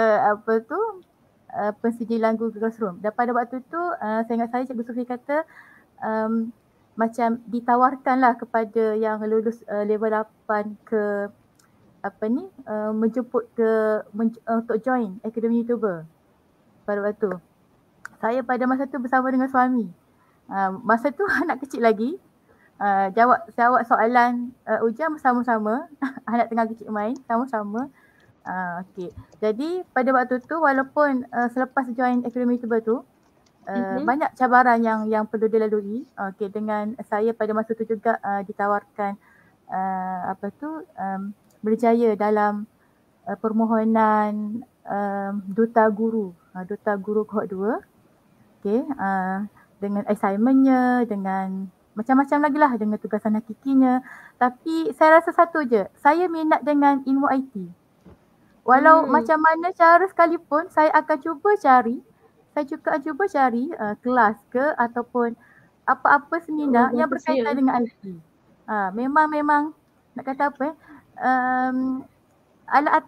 G: pensijilan Google Classroom. Dan pada waktu tu saya ingat saya Cikgu Sufi kata macam ditawarkan lah kepada yang lulus level 8 ke menjemput ke untuk join Akademi YouTuber. Pada waktu saya pada masa tu bersama dengan suami. Masa tu anak kecil lagi. Jawab soalan ujian bersama-sama. Anak tengah kecil main sama-sama. Okey. Jadi pada waktu tu walaupun selepas join Akademi YouTuber tu banyak cabaran yang perlu dilalui. Okey, dengan saya pada masa tu juga ditawarkan berjaya dalam permohonan duta guru kohort 2. Okey, dengan assignmentnya, dengan macam-macam lagi lah, dengan tugasan hakikinya. Tapi saya rasa satu je, saya minat dengan ilmu IT. Walau macam mana cara sekalipun, saya akan cuba cari kelas ke ataupun apa-apa seminar yang berkaitan dengan IT. Memang nak kata alat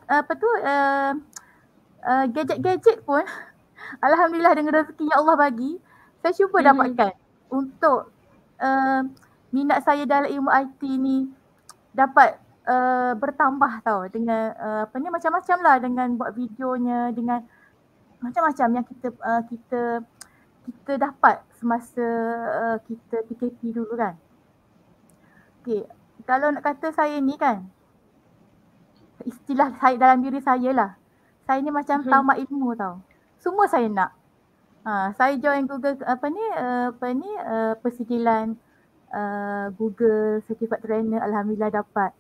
G: gadget-gadget pun alhamdulillah dengan rezeki yang Allah bagi, saya cuba dapatkan untuk minat saya dalam ilmu IT ni dapat bertambah tau dengan macam-macam lah, dengan buat videonya, dengan macam-macam yang kita dapat semasa kita PKP dulu kan. Okay, kalau nak kata saya ni kan, istilah saya dalam diri saya lah, saya ni macam tamak ilmu tau. Semua saya nak. Saya join Google pensijilan Google Certified Trainer, alhamdulillah dapat.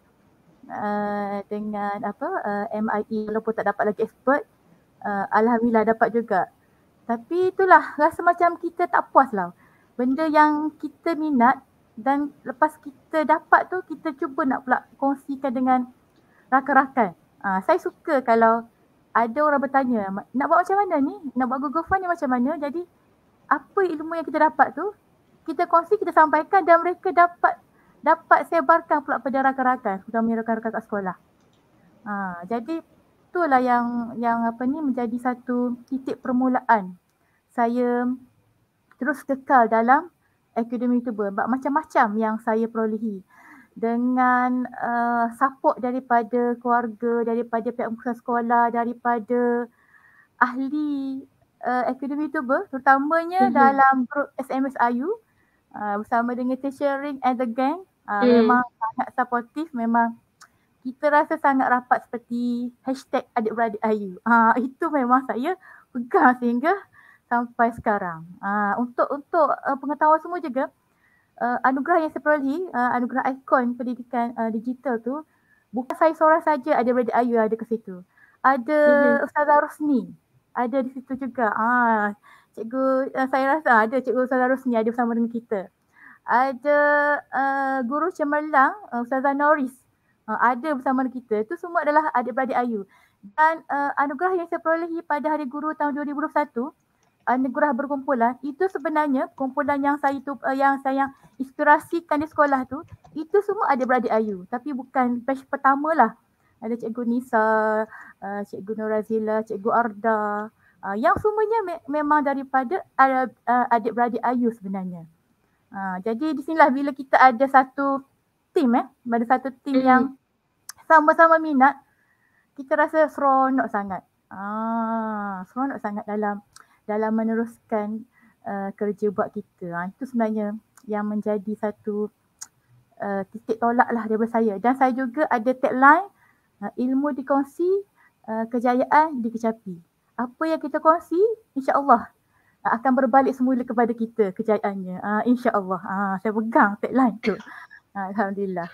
G: Dengan MIE walaupun tak dapat lagi expert, alhamdulillah dapat juga. Tapi itulah, rasa macam kita tak puas lah. Benda yang kita minat dan lepas kita dapat tu, kita cuba nak pula kongsikan dengan rakan-rakan. Saya suka kalau ada orang bertanya, nak buat macam mana ni? Nak buat Google Fund ni macam mana? Jadi apa ilmu yang kita dapat tu, kita kongsi, kita sampaikan dan mereka dapat sebarkan pula pada rakan-rakan, terutama rakan-rakan kat sekolah. Jadi itulah yang menjadi satu titik permulaan saya terus kekal dalam Akademi YouTuber. Macam-macam yang saya perolehi dengan support daripada keluarga, daripada pihak pengurusan sekolah, daripada ahli Akademi YouTuber, terutamanya dalam grup SMS Ayu bersama dengan Sharing and the Gang. Memang sangat supportif, memang kita rasa sangat rapat seperti #adik-beradik Ayu. Itu memang saya pegang sehingga sampai sekarang. Untuk pengetahuan semua juga, anugerah yang saya perolehi, anugerah ikon pendidikan digital tu, bukan saya seorang saja adik-beradik Ayu ada ke situ. Ada Ustazah Rosni ada di situ juga. Cikgu, saya rasa ada Cikgu Ustazah Rosni ada bersama dengan kita. Ada guru cemerlang Ustazah Noris ada bersama dengan kita. Itu semua adalah adik-beradik Ayu. Dan anugerah yang saya perolehi pada Hari Guru tahun 2021, anugerah berkumpulan, itu sebenarnya kumpulan yang saya inspirasikan di sekolah tu, itu semua adik-beradik Ayu. Tapi bukan batch pertama lah. Ada Cikgu Nisa, Cikgu Norazila, Cikgu Arda, yang semuanya memang daripada adik-beradik Ayu sebenarnya. Jadi di sinilah bila kita ada satu team ada satu team yang sama-sama minat, kita rasa seronok sangat. Seronok sangat dalam meneruskan kerja buat kita. Itu sebenarnya yang menjadi satu titik tolak lah daripada saya. Dan saya juga ada tagline, ilmu dikongsi, kejayaan dikecapi. Apa yang kita kongsi, insya-Allah akan berbalik semula kepada kita kejayaannya. InsyaAllah. Saya pegang tagline tu. Alhamdulillah.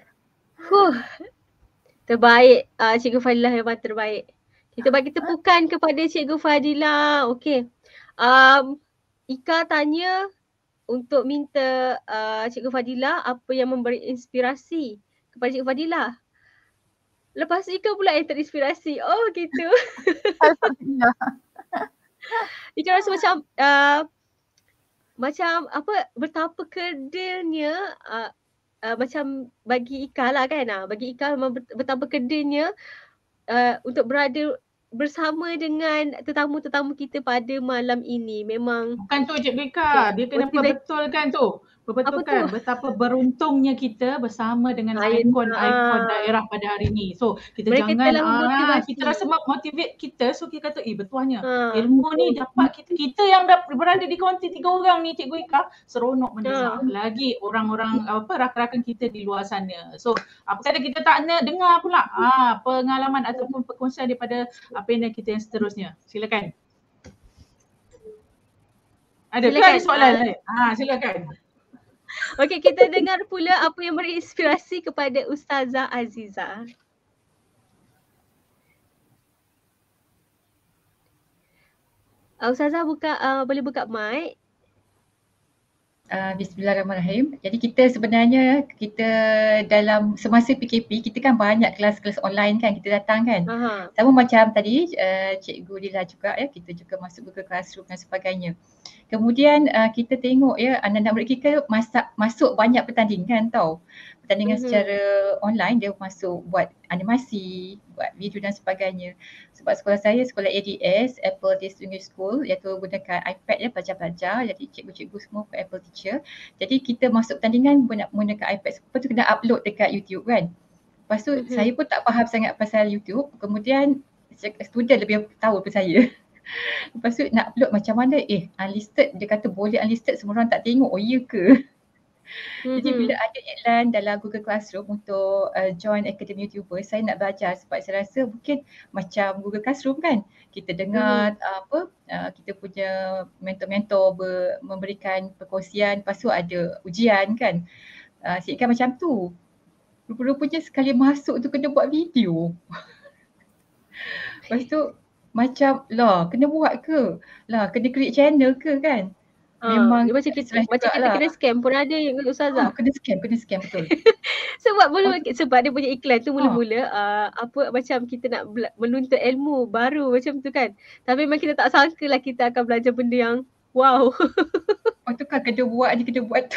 C: Terbaik. Cikgu Fadilah memang terbaik. Kita bagi tepukan kepada Cikgu Fadilah. Okey. Ika tanya untuk minta Cikgu Fadilah apa yang memberi inspirasi kepada Cikgu Fadilah. Lepas tu Ika pula yang terinspirasi. Oh gitu.
G: Alhamdulillah.
C: Ika rasa macam apa, betapa kerdilnya macam bagi Ika lah kan. Bagi Ika memang betapa kerdilnya untuk berada bersama dengan tetamu-tetamu kita pada malam ini. Memang
E: bukan tu Cikgu Ika, dia kena perbetulkan tu. Perbetulkan betapa beruntungnya kita bersama dengan ikon-ikon daerah pada hari ni. So kita mereka jangan kita rasa motivate kita, so kita kata betulnya ilmu ni dapat kita yang berada di konti 3 orang ni Cikgu Ika seronok mendengar. Lagi orang-orang rakan-rakan kita di luar sana. So apa kata kita tak nak dengar pula pengalaman ataupun perkongsian daripada panel kita yang seterusnya. Silakan. Ada soalan? Silakan.
C: Okey, kita dengar pula apa yang berinspirasi kepada Ustazah Azizah. Ustazah boleh buka mic.
L: Bismillahirrahmanirrahim. Jadi kita sebenarnya dalam semasa PKP kita kan banyak kelas-kelas online kan kita datang kan. Sama macam tadi Cikgu Lila juga kita juga masuk Google Classroom dan sebagainya. Kemudian kita tengok anak-anak murid kita masuk banyak pertandingan tau. Pertandingan secara online, dia masuk buat animasi, buat video dan sebagainya. Sebab sekolah saya sekolah ADS, Apple Distinguished School, iaitu gunakan iPad belajar-belajar. Jadi cikgu-cikgu semua Apple teacher. Jadi kita masuk pertandingan menggunakan iPad. Lepas tu kena upload dekat YouTube kan. Lepas tu saya pun tak faham sangat pasal YouTube. Kemudian student lebih tahu daripada saya. Lepas tu nak upload macam mana? Unlisted, dia kata boleh unlisted, semua orang tak tengok. Oh iya ke? Jadi bila ada iklan dalam Google Classroom untuk join Academy YouTuber, saya nak belajar sebab saya rasa mungkin macam Google Classroom kan. Kita dengar kita punya mentor-mentor memberikan perkongsian, lepas tu ada ujian kan. Saya ingat macam tu. Rupa-rupanya sekali masuk tu kena buat video. Lepas tu macam kena buat ke? Kena create channel ke kan? Memang
C: macam kita kena scam pun ada yang Ustazah.
L: Kena scam betul.
C: Sebab dia punya iklan tu mula-mula macam kita nak menuntut ilmu baru macam tu kan. Tapi memang kita tak sangka lah kita akan belajar benda yang wow.
L: Tu kan kena buat tu.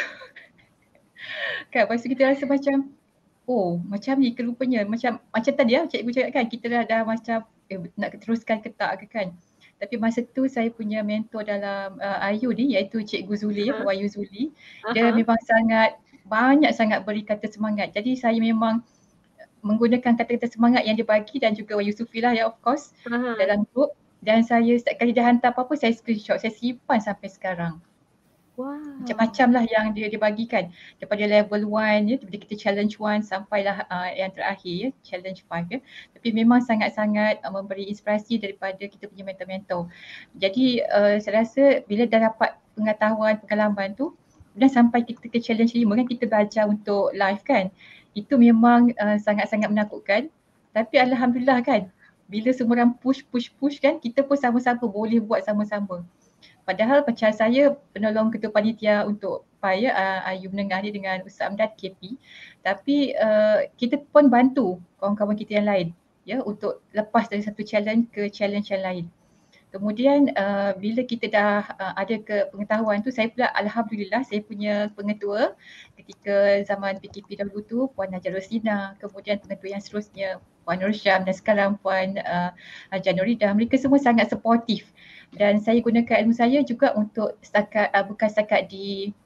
L: Kan lepas tu kita rasa macam macam ni ke rupanya. Macam tadi cikgu cakap kan, kita dah macam nak teruskan ke tak ke kan. Tapi masa tu saya punya mentor dalam IU ni iaitu Cikgu Zuli, Wayu Zuli. Dia memang banyak sangat beri kata semangat. Jadi saya memang menggunakan kata-kata semangat yang dia bagi dan juga Wayu Sufi lah of course dalam group. Dan saya setiap kali dia hantar apa-apa saya screenshot, saya simpan sampai sekarang. Macam-macam lah yang dia bagikan. Daripada level 1 daripada kita challenge 1 sampailah yang terakhir challenge 5 Tapi memang sangat-sangat memberi inspirasi daripada kita punya mentor-mentor. Jadi saya rasa bila dah dapat pengetahuan, pengalaman tu, dan sampai kita ke challenge 5 kan, kita belajar untuk live kan. Itu memang sangat-sangat menakutkan. Tapi alhamdulillah kan, bila semua orang push kan, kita pun sama-sama boleh buat sama-sama. Padahal macam saya penolong ketua panitia untuk PAI IU Menengah ni dengan Ustaz Amdad KP. Tapi kita pun bantu kawan-kawan kita yang lain untuk lepas dari satu challenge ke challenge yang lain. Kemudian bila kita dah ada pengetahuan tu, saya pula alhamdulillah saya punya pengetua ketika zaman PKP dahulu tu Puan Najah Rosina, kemudian pengetua yang seterusnya Puan Nur Syam dan sekarang Puan Januridah. Mereka semua sangat supportif dan saya gunakan ilmu saya juga untuk bukan setakat di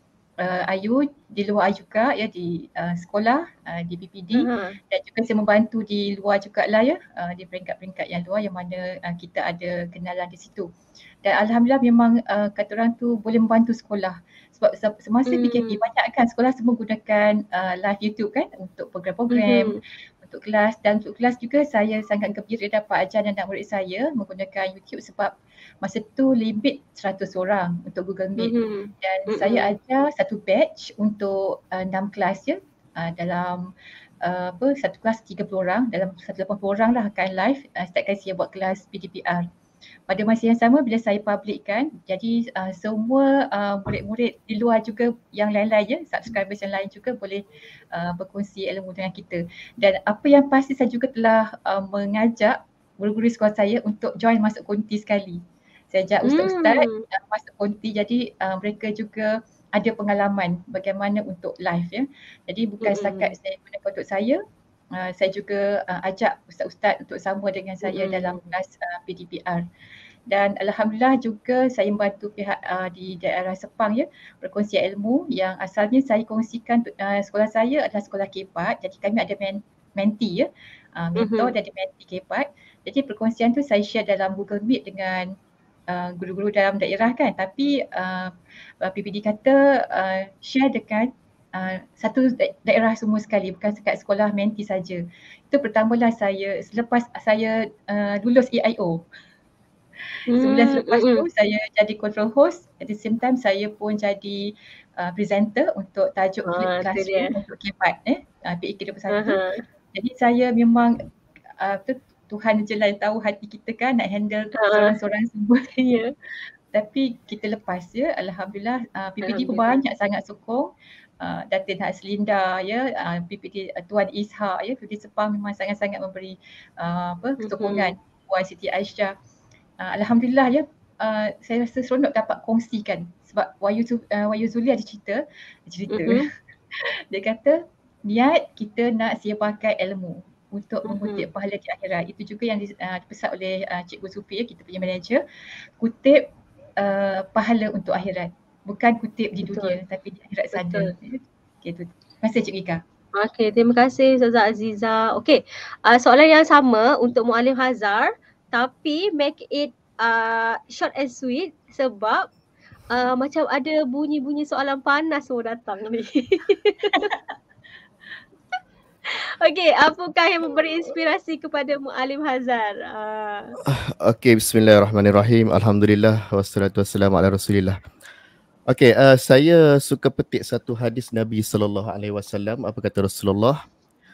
L: Ayu di luar juga ya, di sekolah di PPD, dan juga saya membantu di luar jugalah ya, di peringkat-peringkat yang luar yang mana kita ada kenalan di situ. Dan alhamdulillah memang kata orang tu boleh membantu sekolah, sebab semasa PKP banyak kan sekolah semua gunakan live YouTube kan untuk program-program untuk kelas, dan untuk kelas juga saya sangat gembira dapat ajar anak murid saya menggunakan YouTube sebab masa tu limit 100 orang untuk Google Meet, dan saya ajar satu batch untuk 6 kelas ya, dalam satu kelas 30 orang, dalam 180 orang lah akan live setiap kali saya buat kelas PDPR. Pada masa yang sama bila saya publikkan, jadi semua murid-murid di luar juga yang lain-lain ya, subscribers yang lain juga boleh berkongsi ilmu dengan kita. Dan apa yang pasti saya juga telah mengajak guru-guru sekolah saya untuk join masuk konti sekali. Saya ajak ustaz-ustaz masuk konti, jadi mereka juga ada pengalaman bagaimana untuk live ya. Jadi bukan setakat saya gunakan untuk saya juga ajak ustaz-ustaz untuk sama dengan saya dalam kelas PDPR. Dan alhamdulillah juga saya membantu pihak di daerah Sepang ya, berkongsi ilmu yang asalnya saya kongsikan sekolah saya adalah sekolah K4, jadi kami ada mentee ya, mentor dan mentee K4. Jadi perkongsian tu saya share dalam Google Meet dengan guru-guru dalam daerah kan, tapi PPD kata share dekat satu daerah semua sekali, bukan sekat sekolah mentee saja. Itu pertamalah saya selepas saya lulus EIO. Sebulan selepas tu saya jadi control host, at the same time saya pun jadi presenter untuk tajuk Flip Classroom untuk K4 PEK 21. Jadi saya memang Tuhan je lah yang tahu hati kita kan nak handle seorang-seorang semua. Tapi kita lepas ya, alhamdulillah. PPD pun banyak sangat sokong. Datin Haslinda ya, PPD Tuan Ishak ya, PPD Sepang memang sangat-sangat memberi sokongan. Puan Siti Aisyah. Alhamdulillah ya, saya rasa seronok dapat kongsikan sebab Wayu Zuli ada cerita. Dia kata niat kita nak pakai ilmu untuk mengutip pahala di akhirat. Itu juga yang dipesan oleh Cikgu Sufi ya, kita punya manager, kutip pahala untuk akhirat. Bukan kutip di dunia tapi di akhirat sana. Gitu. Terima kasih Cik Ika.
C: Okey, terima kasih Ustazah Aziza. Okey, soalan yang sama untuk Muallim Hazar, tapi make it short and sweet sebab macam ada bunyi-bunyi soalan panas mau datang ni. Okey, apakah yang memberi inspirasi kepada Muallim Hazar?
K: Okey, bismillahirrahmanirrahim. Alhamdulillah wassalatu wassalamu ala Rasulillah. Okey, saya suka petik satu hadis Nabi sallallahu alaihi wasallam. Apa kata Rasulullah?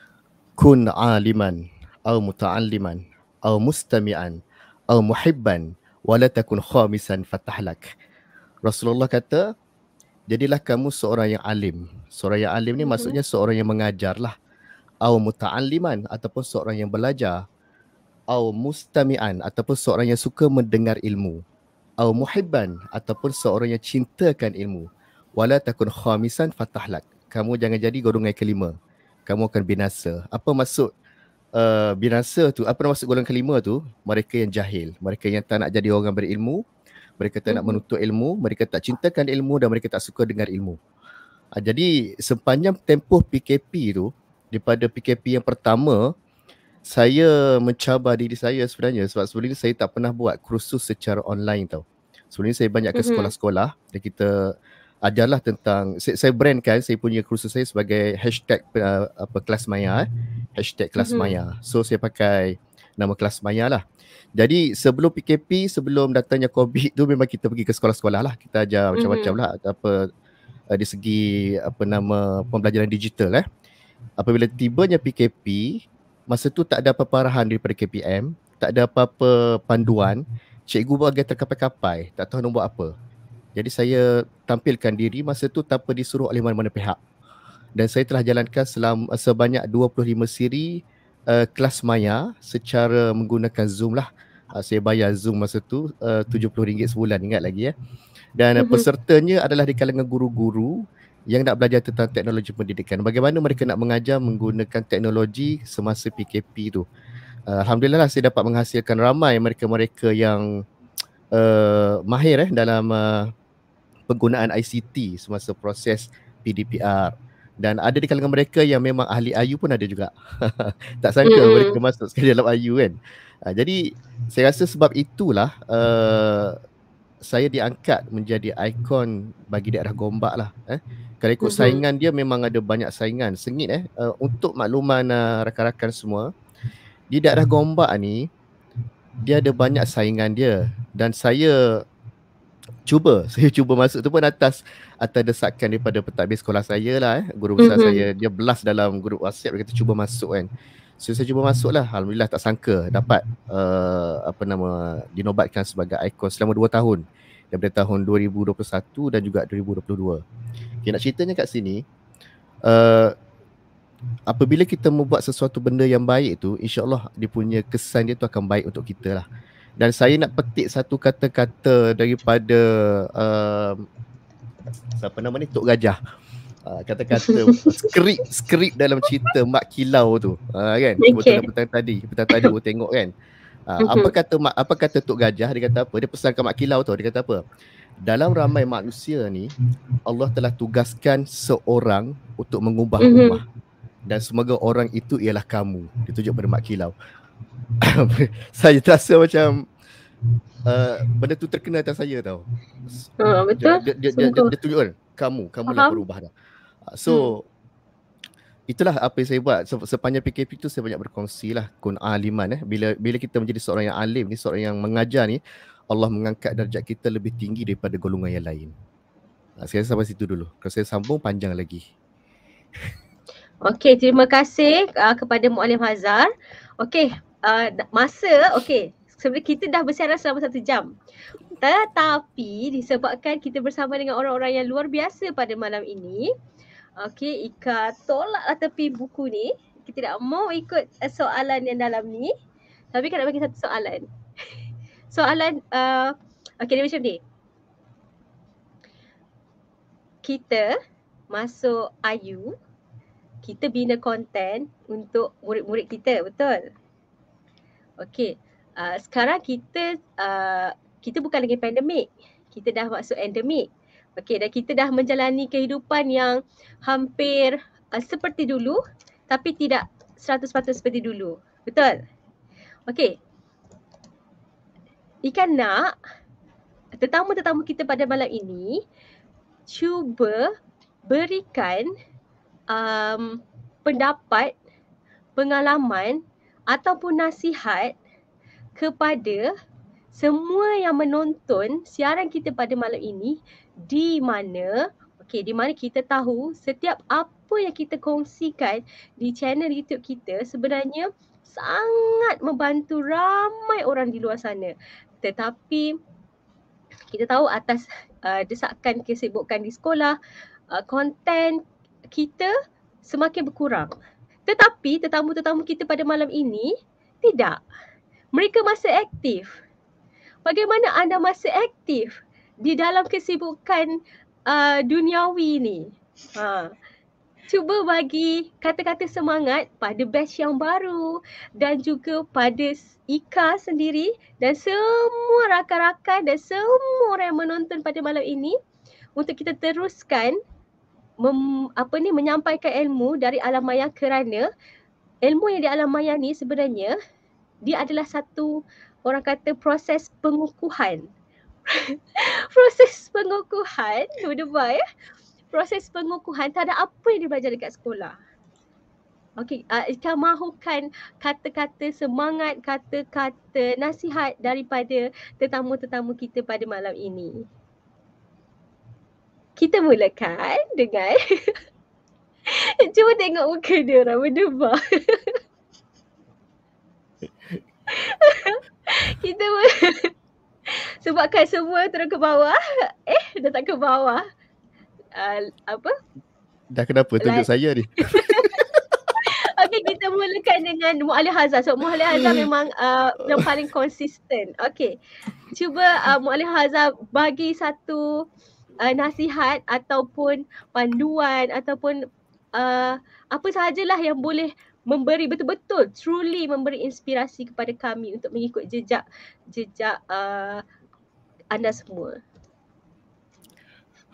K: Kun aliman au muta'alliman au mustami'an au muhibban wala takun khamisan fatahlak. Rasulullah kata, jadilah kamu seorang yang alim. Seorang yang alim ni maksudnya seorang yang mengajar lah. Au muta'alliman ataupun seorang yang belajar. Au mustami'an ataupun seorang yang suka mendengar ilmu. Au muhibban ataupun seorang yang cintakan ilmu. Wala takun khamisan fatahlak. Kamu jangan jadi golongan kelima. Kamu akan binasa. Apa maksud binasa tu? Apa maksud golongan kelima tu? Mereka yang jahil. Mereka yang tak nak jadi orang berilmu. Mereka tak nak menuntut ilmu. Mereka tak cintakan ilmu dan mereka tak suka dengar ilmu. Jadi sepanjang tempoh PKP tu, daripada PKP yang pertama, saya mencabar diri saya sebenarnya sebab sebelum ni saya tak pernah buat kursus secara online tau. Sebelum ni saya banyak ke sekolah-sekolah dan kita ajarlah tentang, saya brandkan saya punya kursus saya sebagai hashtag kelas maya, hashtag kelas maya. So saya pakai nama kelas maya lah. Jadi sebelum PKP, sebelum datangnya COVID tu memang kita pergi ke sekolah-sekolah lah. Kita ajar macam-macam lah di segi pembelajaran digital . Apabila tibanya PKP, masa tu tak ada apa-apa arahan daripada KPM, tak ada apa-apa panduan, cikgu bagi terkapai-kapai, tak tahu nak buat apa. Jadi saya tampilkan diri masa tu tanpa disuruh oleh mana-mana pihak. Dan saya telah jalankan sebanyak 25 siri kelas maya secara menggunakan Zoom lah. Saya bayar Zoom masa tu RM70 sebulan, ingat lagi ya. Dan pesertanya adalah di kalangan guru-guru yang nak belajar tentang teknologi pendidikan. Bagaimana mereka nak mengajar menggunakan teknologi semasa PKP tu. Alhamdulillah saya dapat menghasilkan ramai mereka-mereka yang mahir dalam penggunaan ICT semasa proses PDPR. Dan ada di kalangan mereka yang memang ahli IU pun ada juga. Tak sangka mereka masuk sekali dalam IU kan. Jadi saya rasa sebab itulah saya diangkat menjadi ikon bagi daerah Gombak lah. Kalau ikut saingan dia memang ada banyak saingan. Sengit untuk makluman rakan-rakan semua, di daerah Gombak ni dia ada banyak saingan dia, dan saya cuba masuk tu pun atas desakan daripada pentadbir sekolah saya lah. Guru besar saya dia blast dalam grup WhatsApp, dia kata cuba masuk kan. So saya cuba masuk lah. Alhamdulillah tak sangka dapat dinobatkan sebagai ikon selama 2 tahun, daripada tahun 2021 dan juga 2022. Okay, nak ceritanya kat sini, apabila kita membuat sesuatu benda yang baik tu, insya-Allah dia punya kesan dia tu akan baik untuk kita lah. Dan saya nak petik satu kata-kata daripada siapa nama ni, Tok Gajah. Kata-kata skrip dalam cerita Mak Kilau tu, kan? Betul petang tadi baru tengok kan. Apa kata Tok Gajah, dia kata apa? Dia pesankan Mak Kilau tu, dia kata apa? Dalam ramai manusia ni, Allah telah tugaskan seorang untuk mengubah ummah, dan semoga orang itu ialah kamu. Ditunjuk pada Mak Kilau. Saya terasa macam benda tu terkena atas saya tau.
C: Betul.
K: Dia tunjukkan kamu lah berubah dah. So itulah apa yang saya buat sepanjang PKP tu. Saya banyak berkongsi lah kun aliman. Bila kita menjadi seorang yang alim ni, seorang yang mengajar ni, Allah mengangkat darjat kita lebih tinggi daripada golongan yang lain. Saya sampai situ dulu. Kalau saya sambung panjang lagi.
C: Okey, terima kasih kepada Muallim Hazar. Okey, sebenarnya kita dah bersiaran selama 1 jam. Tetapi disebabkan kita bersama dengan orang-orang yang luar biasa pada malam ini, okey, Ika tolaklah tepi buku ni. Kita tidak mau ikut soalan yang dalam ni. Tapi kan nak bagi satu soalan. Soalan, okey, dia macam ni. Kita masuk IU, kita bina konten untuk murid-murid kita, betul? Okey, sekarang kita bukan lagi pandemik, kita dah masuk endemik. Okey, dan kita dah menjalani kehidupan yang hampir seperti dulu, tapi tidak 100% seperti dulu, betul? Okey, Ika nak tetamu-tetamu kita pada malam ini cuba berikan pendapat, pengalaman ataupun nasihat kepada semua yang menonton siaran kita pada malam ini, di mana kita tahu setiap apa yang kita kongsikan di channel YouTube kita sebenarnya sangat membantu ramai orang di luar sana. Tetapi kita tahu atas desakan kesibukan di sekolah, konten kita semakin berkurang. Tetapi tetamu-tetamu kita pada malam ini tidak. Mereka masih aktif. Bagaimana anda masih aktif di dalam kesibukan duniawi ni? Cuba bagi kata-kata semangat pada batch yang baru dan juga pada Ika sendiri dan semua rakan-rakan dan semua orang yang menonton pada malam ini, untuk kita teruskan menyampaikan ilmu dari alam maya, kerana ilmu yang di alam maya ni sebenarnya dia adalah satu, orang kata, proses pengukuhan. Proses pengukuhan, proses pengukuhan terhadap apa yang dia belajar dekat sekolah. Okey, Ika mahukan kata-kata semangat, kata-kata nasihat daripada tetamu-tetamu kita pada malam ini. Kita mulakan dengan cuba tengok muka dia orang berdebar. Kita sebabkan semua turun ke bawah. Dah tak ke bawah.
K: Dah kenapa tunjuk saya ni?
C: Okey, kita mulakan dengan Muallim Hazar. So Muallim Hazar memang yang paling konsisten. Okey, cuba Muallim Hazar bagi satu nasihat ataupun panduan ataupun apa sahajalah yang boleh memberi betul-betul truly memberi inspirasi kepada kami untuk mengikut jejak anda semua.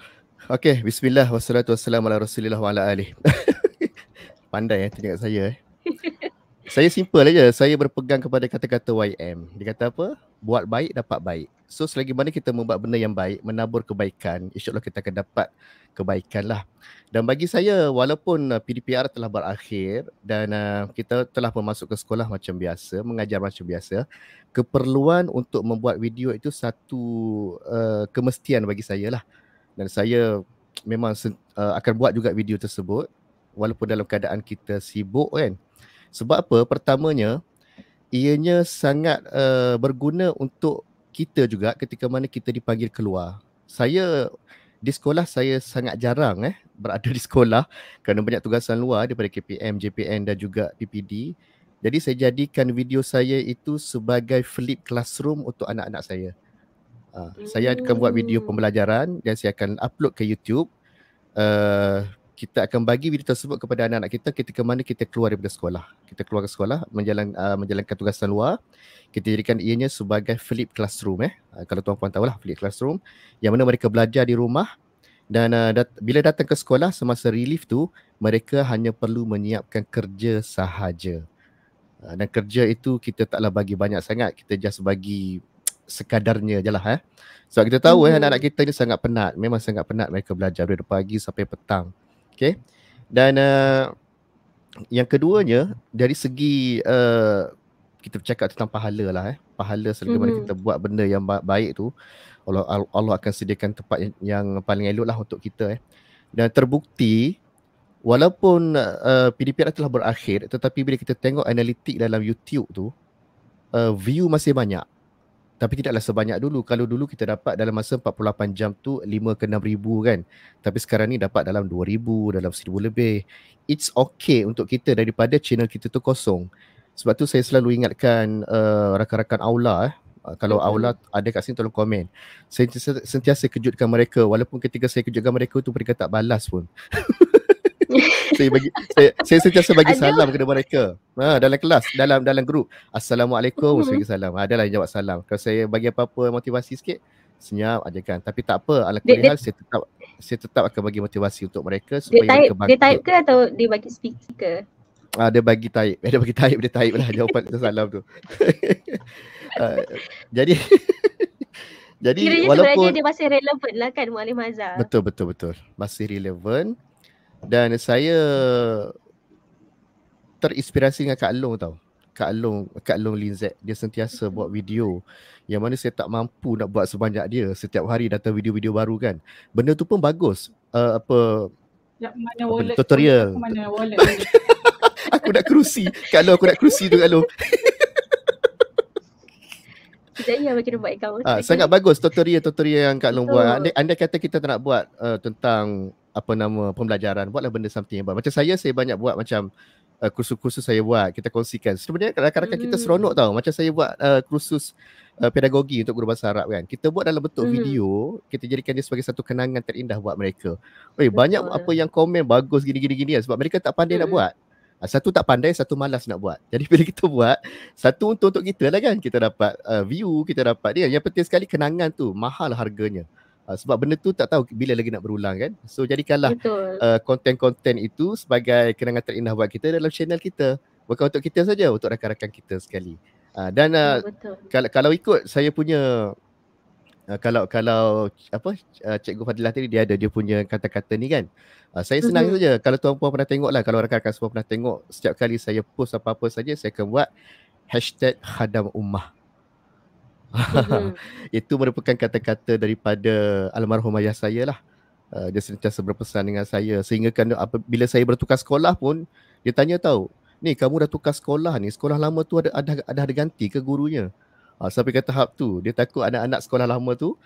K: Okey, bismillah wassalatu wassalamu ala Rasulillah wa ala alihi. Pandai tunjuk kat saya. Saya simple aja. Saya berpegang kepada kata-kata YM. Dia kata apa? Buat baik dapat baik. So selagi mana kita membuat benda yang baik, menabur kebaikan, insya-Allah kita akan dapat kebaikan lah. Dan bagi saya, walaupun PDPR telah berakhir dan kita telah masuk ke sekolah macam biasa, mengajar macam biasa, keperluan untuk membuat video itu satu kemestian bagi saya lah. Dan saya memang akan buat juga video tersebut walaupun dalam keadaan kita sibuk kan. Sebab apa? Pertamanya, ianya sangat berguna untuk kita juga ketika mana kita dipanggil keluar. Saya di sekolah saya sangat jarang berada di sekolah kerana banyak tugasan luar daripada KPM, JPN dan juga PPD. Jadi saya jadikan video saya itu sebagai flip classroom untuk anak-anak saya. Saya akan buat video pembelajaran dan saya akan upload ke YouTube. Kita akan bagi video tersebut kepada anak-anak kita ketika mana kita keluar daripada sekolah. Kita keluar ke sekolah, menjalankan tugasan luar. Kita jadikan ianya sebagai flip classroom. Kalau tuan-puan tahulah flip classroom. Yang mana mereka belajar di rumah. Dan bila datang ke sekolah semasa relief tu, mereka hanya perlu menyiapkan kerja sahaja. Dan kerja itu kita taklah bagi banyak sangat. Kita just bagi sekadarnya je lah. Sebab kita tahu anak-anak kita ni sangat penat. Memang sangat penat mereka belajar dari pagi sampai petang. Okay. Dan yang keduanya dari segi kita bercakap tentang pahala lah. Pahala selagi mana kita buat benda yang baik tu, Allah akan sediakan tempat yang paling elok lah untuk kita. Dan terbukti walaupun PDPR telah berakhir, tetapi bila kita tengok analitik dalam YouTube tu, view masih banyak. Tapi tidaklah sebanyak dulu. Kalau dulu kita dapat dalam masa 48 jam tu 5 ke 6 ribu kan. Tapi sekarang ni dapat dalam 2,000, dalam 1,000 lebih. It's okay untuk kita daripada channel kita tu kosong. Sebab tu saya selalu ingatkan rakan-rakan Aula. Kalau Aula ada kat sini tolong komen. Saya sentiasa kejutkan mereka. Walaupun ketika saya kejutkan mereka tu mereka tak balas pun. saya sentiasa bagi salam kepada mereka. Dalam kelas, dalam grup. Assalamualaikum, saya bagi salam. Adalah yang jawab salam. Kalau saya bagi apa-apa motivasi sikit, senyap aja kan. Tapi tak apa, ala kulli hal saya tetap akan bagi motivasi untuk mereka supaya mereka bangkit.
C: Dia type ke atau dia bagi speaker?
K: Dia bagi type. Dia type lah jawapan salam tu. Jadi
C: kiranya
K: walaupun
C: sebenarnya dia masih relevan lah kan Muallim Hazar.
K: Betul. Masih relevan. Dan saya terinspirasi dengan Kak Long tau. Kak Long Linzek. Dia sentiasa buat video yang mana saya tak mampu nak buat sebanyak dia. Setiap hari datang video-video baru kan. Benda tu pun bagus.
E: Mana wallet?
K: Tutorial.
E: Mana wallet?
K: Aku nak kerusi. Kak Long, aku nak kerusi tu Kak Long.
C: Sekejap bagi buat kamu.
K: Sangat bagus tutorial yang Kak Long buat. Andai kata kita tak nak buat tentang pembelajaran, buatlah benda something yang buat. Macam saya banyak buat macam kursus-kursus saya buat, kita kongsikan. Sebenarnya rakan-rakan kita seronok tau. Macam saya buat kursus pedagogi untuk guru bahasa Arab kan. Kita buat dalam bentuk video, kita jadikan dia sebagai satu kenangan terindah buat mereka. Banyak apa yang komen bagus gini-gini sebab mereka tak pandai nak buat. Satu tak pandai, satu malas nak buat. Jadi bila kita buat, satu untuk kita lah kan. Kita dapat view, kita dapat dia. Yang penting sekali kenangan tu, mahal harganya. Sebab benda tu tak tahu bila lagi nak berulang kan. So jadikanlah konten-konten itu sebagai kenangan terindah buat kita dalam channel kita. Bukan untuk kita saja, untuk rakan-rakan kita sekali. Dan kalau ikut saya punya kalau Cikgu Fadilah tadi dia punya kata-kata ni kan. Saya senang saja. Kalau tuan-puan pernah tengok lah, kalau rakan-rakan semua pernah tengok, setiap kali saya post apa-apa saja saya akan buat #khadam-ummah. Itu merupakan kata-kata daripada almarhum ayah saya lah. Dia sentiasa berpesan dengan saya sehingga kan bila saya bertukar sekolah pun dia tanya tahu, ni kamu dah tukar sekolah ni, sekolah lama tu ada ganti ke gurunya? Sampai ke tahap tu dia takut anak-anak sekolah lama tu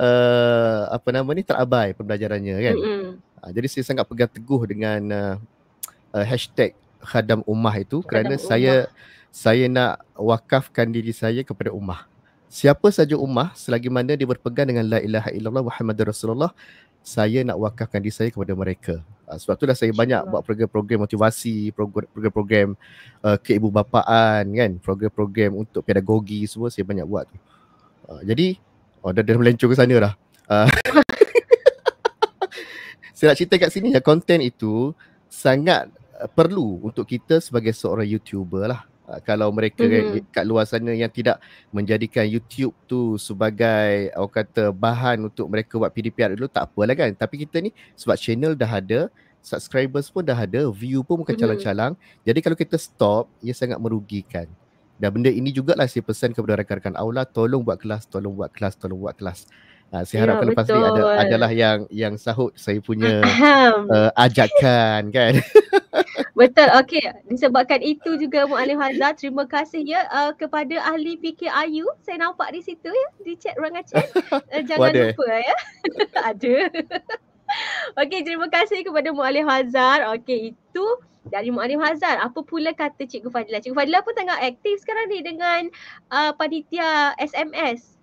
K: terabai pembelajarannya kan. Jadi saya sangat pegang teguh dengan #khadam-ummah itu kerana saya nak wakafkan diri saya kepada ummah. Siapa saja ummah selagi mana dia berpegang dengan la ilaha illallah Muhammadur Rasulullah, saya nak wakafkan diri saya kepada mereka. Sebab itulah saya banyak buat program-program motivasi, program-program keibubapaan kan, program-program untuk pedagogi semua saya banyak buat tu. Jadi dah melencong ke sana dah. saya nak cerita kat sini ya, konten itu sangat perlu untuk kita sebagai seorang YouTuber lah. Kalau mereka kat luar sana yang tidak menjadikan YouTube tu sebagai orang kata bahan untuk mereka buat PDPR dulu, tak apalah kan. Tapi kita ni sebab channel dah ada, subscribers pun dah ada, view pun bukan calang-calang. Jadi kalau kita stop, ia sangat merugikan. Dan benda ini jugalah saya pesan kepada rakan-rakan Aula, tolong buat kelas, tolong buat kelas, tolong buat kelas. Saya harapkan lepas ni adalah yang sahut saya punya ajakan kan.
C: Betul. Okey, disebabkan itu juga Muallim Hazar, terima kasih ya kepada ahli PKIU. Saya nampak di situ ya, di chat, ruangan chat. Jangan lupa ya. Ada. Okey, terima kasih kepada Muallim Hazar. Okey, itu dari Muallim Hazar. Apa pula kata Cikgu Fadila? Cikgu Fadila pun tengah aktif sekarang ni dengan panitia SMS.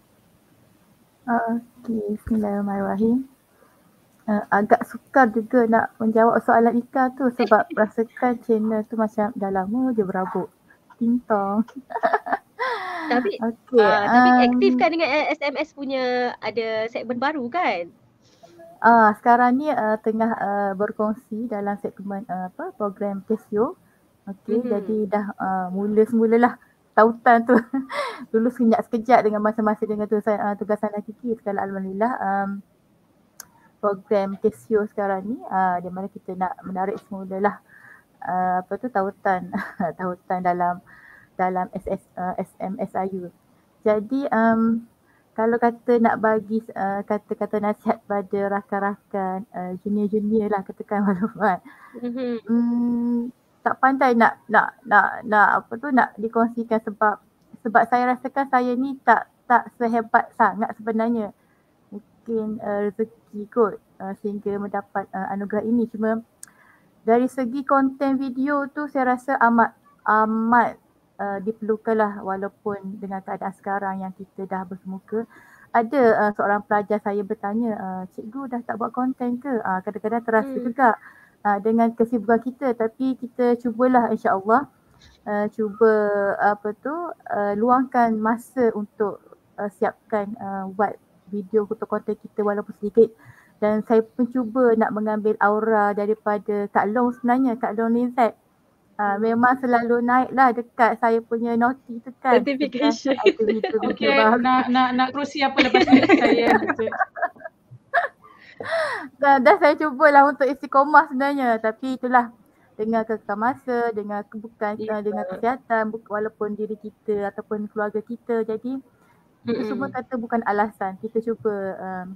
G: Okey, bismillahirrahmanirrahim. Agak sukar juga nak menjawab soalan Ika tu sebab rasakan channel tu macam dah lama je berabuk. Tintong.
C: Tapi tapi aktif kan dengan SMS punya ada segmen baru kan?
G: Sekarang ni tengah berkongsi dalam segmen program Casio. Okey, jadi dah semulalah tautan tu. Dulu sekejap dengan masa-masa dengan tugasan hakiki. Sekarang alhamdulillah program Casio sekarang ni di mana kita nak menarik semulalah tautan tautan dalam SMSIU. Jadi kalau kata nak bagi kata-kata nasihat pada rakan-rakan junior-junior lah katakan maklumat. Tak pandai nak nak dikongsikan sebab saya rasakan saya ni tak sehebat sangat sebenarnya. Mungkin rezeki kot sehingga mendapat anugerah ini. Cuma dari segi konten video tu saya rasa amat diperlukanlah walaupun dengan keadaan sekarang yang kita dah bersemuka. Ada seorang pelajar saya bertanya, cikgu dah tak buat konten ke? Kadang-kadang terasa juga dengan kesibukan kita, tapi kita cubalah insya-Allah cuba luangkan masa untuk siapkan buat video untuk konten kita walaupun sedikit. Dan saya pun cuba nak mengambil aura daripada Kak Long sebenarnya, Kak Long Nizat. Memang selalu naik lah dekat saya punya noti tu kan.
C: Notification.
E: Okay, nak kerusi apa lepas ni saya.
G: Dah saya cubalah untuk istiqomah sebenarnya, tapi itulah dengan kekal masa, dengan dengan kesihatan walaupun diri kita ataupun keluarga kita. Jadi itu semua kata bukan alasan. Kita cubalah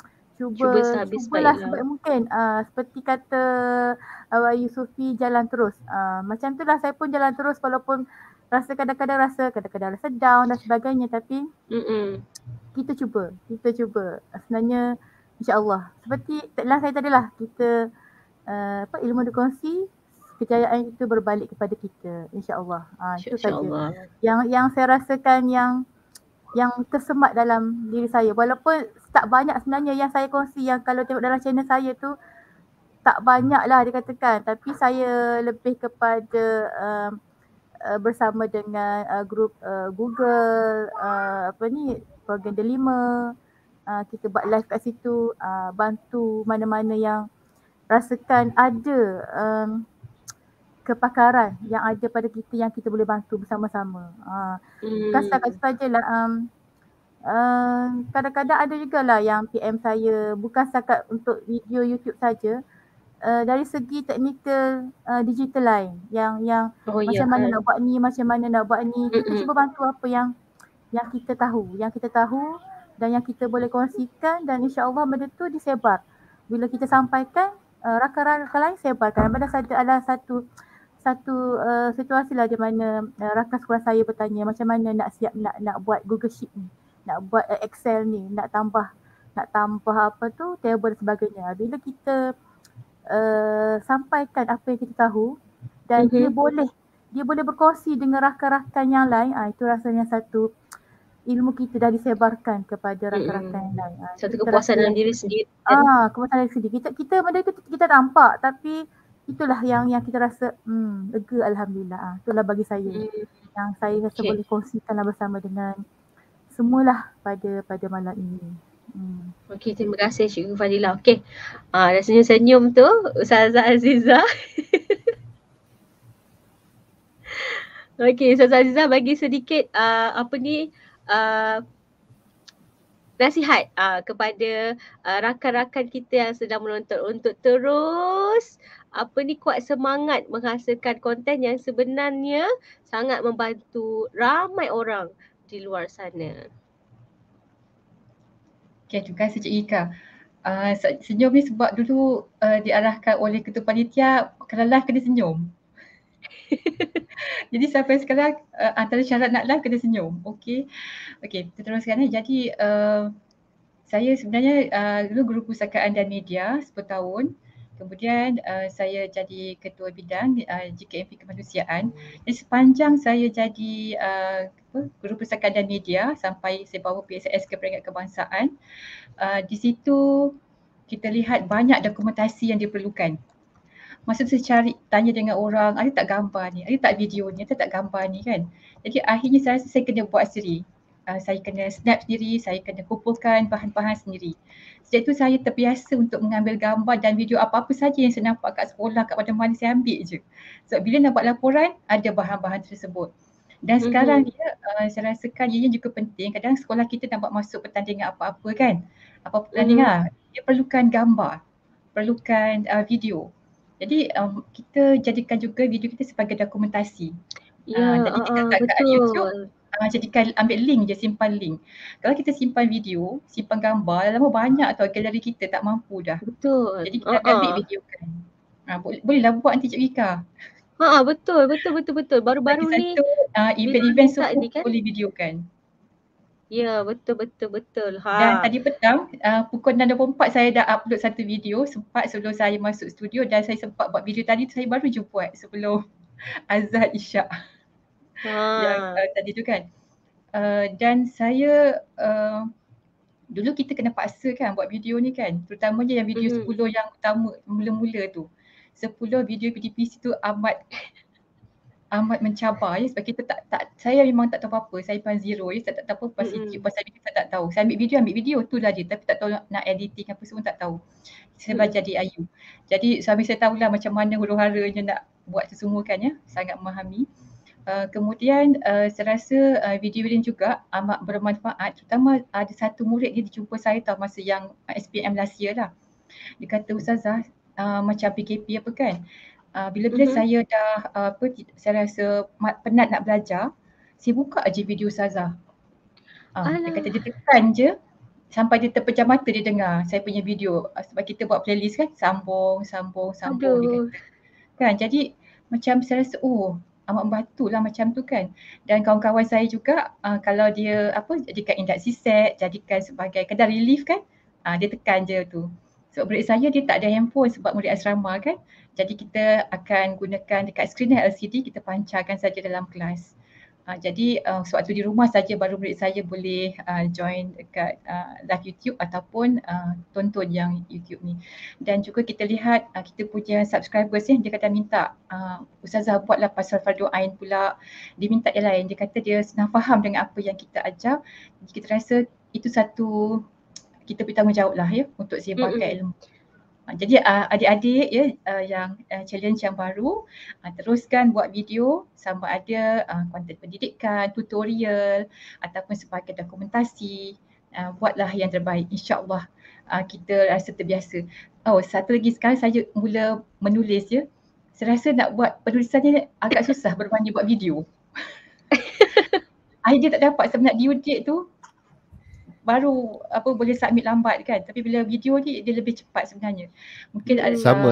G: sebaik mungkin. Seperti kata Yusufi, jalan terus. Macam itulah saya pun jalan terus walaupun kadang-kadang rasa down dan sebagainya, tapi kita cuba. Sebenarnya insya-Allah seperti tagline saya tadi lah, kita ilmu dikongsi, kejayaan itu berbalik kepada kita, insya-Allah. Itu saja. Yang saya rasakan yang tersemat dalam diri saya, walaupun tak banyak sebenarnya yang saya kongsi, yang kalau tengok dalam channel saya tu tak banyak lah dikatakan, tapi saya lebih kepada bersama dengan grup Google program Delima, kita buat live kat situ, bantu mana-mana yang rasakan ada kepakaran yang ada pada kita yang kita boleh bantu bersama-sama. Bukan setakat itu sajalah. Kadang-kadang ada jugalah yang PM saya, bukan setakat untuk video YouTube saja, dari segi teknikal digital lain yang macam mana nak buat ni, kita cuba bantu apa yang kita tahu dan yang kita boleh kongsikan, dan insya-Allah benda tu disebar. Bila kita sampaikan, rakan-rakan lain sebarkan. Ada satu situasi lah di mana rakan sekolah saya bertanya macam mana nak siap nak buat Google Sheet ni, nak buat Excel ni, nak tambah table dan sebagainya. Bila kita sampaikan apa yang kita tahu dan dia boleh berkongsi dengan rakan-rakan yang lain, itu rasanya satu ilmu kita dah disebarkan kepada rakan-rakan yang lain.
C: Satu kepuasan dalam diri sendiri.
G: Kepuasan dalam diri sendiri. Kita benda itu kita nampak, tapi itulah yang kita rasa lega, alhamdulillah. Itulah bagi saya yang saya rasa boleh kongsikanlah bersama dengan semualah pada malam ini.
C: Okey, terima kasih Cikgu Fadila. Okey. Dah senyum-senyum tu Ustazah Azizah. Okey, Ustazah Azizah bagi sedikit nasihat kepada rakan-rakan kita yang sedang menonton untuk terus kuat semangat menghasilkan konten yang sebenarnya sangat membantu ramai orang di luar sana.
L: Okay, terima kasih Cik Ika. Senyum ni sebab dulu diarahkan oleh ketua panitia kalau live kena senyum. Jadi sampai sekarang antara syarat nak live kena senyum. Okey, kita teruskan. Jadi saya sebenarnya dulu guru pustakaan dan media 10 tahun. Kemudian saya jadi ketua bidang GKMP Kemanusiaan. Jadi sepanjang saya jadi guru pustakaan dan media sampai saya bawa PSS ke peringkat kebangsaan, di situ kita lihat banyak dokumentasi yang diperlukan. Masa tu saya tanya dengan orang, ada tak gambar ni, ada tak video ni, ada tak gambar ni kan. Jadi akhirnya saya rasa saya kena buat sendiri. Saya kena snap sendiri, saya kena kumpulkan bahan-bahan sendiri. Sejak itu saya terbiasa untuk mengambil gambar dan video apa-apa saja yang saya nampak kat sekolah, kat mana-mana saya ambil je. So bila nak buat laporan, ada bahan-bahan tersebut. Dan sekarang saya rasakan ia juga penting. Kadang sekolah kita nak buat masuk pertandingan apa-apa kan. Apa pertandingan, dia perlukan gambar, perlukan video. Jadi kita jadikan juga video kita sebagai dokumentasi. Jadi kita kat YouTube, jadikan ambil link je, simpan link. Kalau kita simpan video, simpan gambar, lama banyak tau galeri kita tak mampu dah.
C: Betul.
L: Jadi kita ambil video kan. Bolehlah buat nanti Cik Ika.
C: Betul. Baru-baru ni
L: event-event semua kan? Boleh videokan.
C: Ya, betul.
L: Dan tadi petang pukul 6.24 saya dah upload satu video sempat sebelum saya masuk studio, dan saya sempat buat video tadi saya baru je buat sebelum azan isyak. Yang tadi tu kan. Dan saya dulu kita kena paksa kan buat video ni kan, terutamanya yang video 10 yang utama mula-mula tu. 10 video PDPC tu amat mencabar ya, sebab kita saya memang tak tahu apa-apa, saya pun zero ya, saya tak tahu apa pasal YouTube, pasal video saya tak tahu. Saya ambil video tu lah dia, tapi tak tahu nak editing apa semua tak tahu. Saya belajar di IU. Jadi suami saya tahulah macam mana huru-haranya nak buat tu semua kan ya, sangat memahami. Kemudian saya rasa video ini juga amat bermanfaat, terutama ada satu murid dia jumpa saya tahu masa yang SPM last year lah. Dia kata, Ustazah macam PKP apa kan, bila-bila saya dah saya rasa penat nak belajar, saya buka aje video Ustazah. Dia kata dia tekan je sampai dia terpejam mata dia dengar saya punya video, sebab kita buat playlist kan, sambung dia kata. Kan, jadi macam saya rasa amat membantu lah macam tu kan. Dan kawan-kawan saya juga kalau dia jadikan induksi set, jadikan sebagai kadar relief kan, dia tekan je tu. Sebab murid saya dia tak ada handphone sebab murid asrama kan. Jadi kita akan gunakan dekat skrin LCD, kita pancarkan saja dalam kelas. Jadi sewaktu di rumah saja baru murid saya boleh join dekat live YouTube ataupun tonton yang YouTube ni. Dan juga kita lihat kita punya subscribers dia kata minta Ustazah buatlah pasal fardu ain pula. Dia minta yang lain, dia kata dia senang faham dengan apa yang kita ajar. Jadi kita rasa itu satu kita bertanggungjawab lah ya untuk sebarkan ilmu. Jadi adik-adik ya yang challenge yang baru, teruskan buat video sama ada konten pendidikan, tutorial ataupun sebagai dokumentasi. Buatlah yang terbaik, insya-Allah kita rasa terbiasa. Satu lagi, sekarang saya mula menulis ya. Saya rasa nak buat penulisannya agak susah berbanding buat video. Idea tak dapat sebab nak due date tu baru boleh submit lambat kan, tapi bila video ni dia lebih cepat sebenarnya. Mungkin ada
K: sama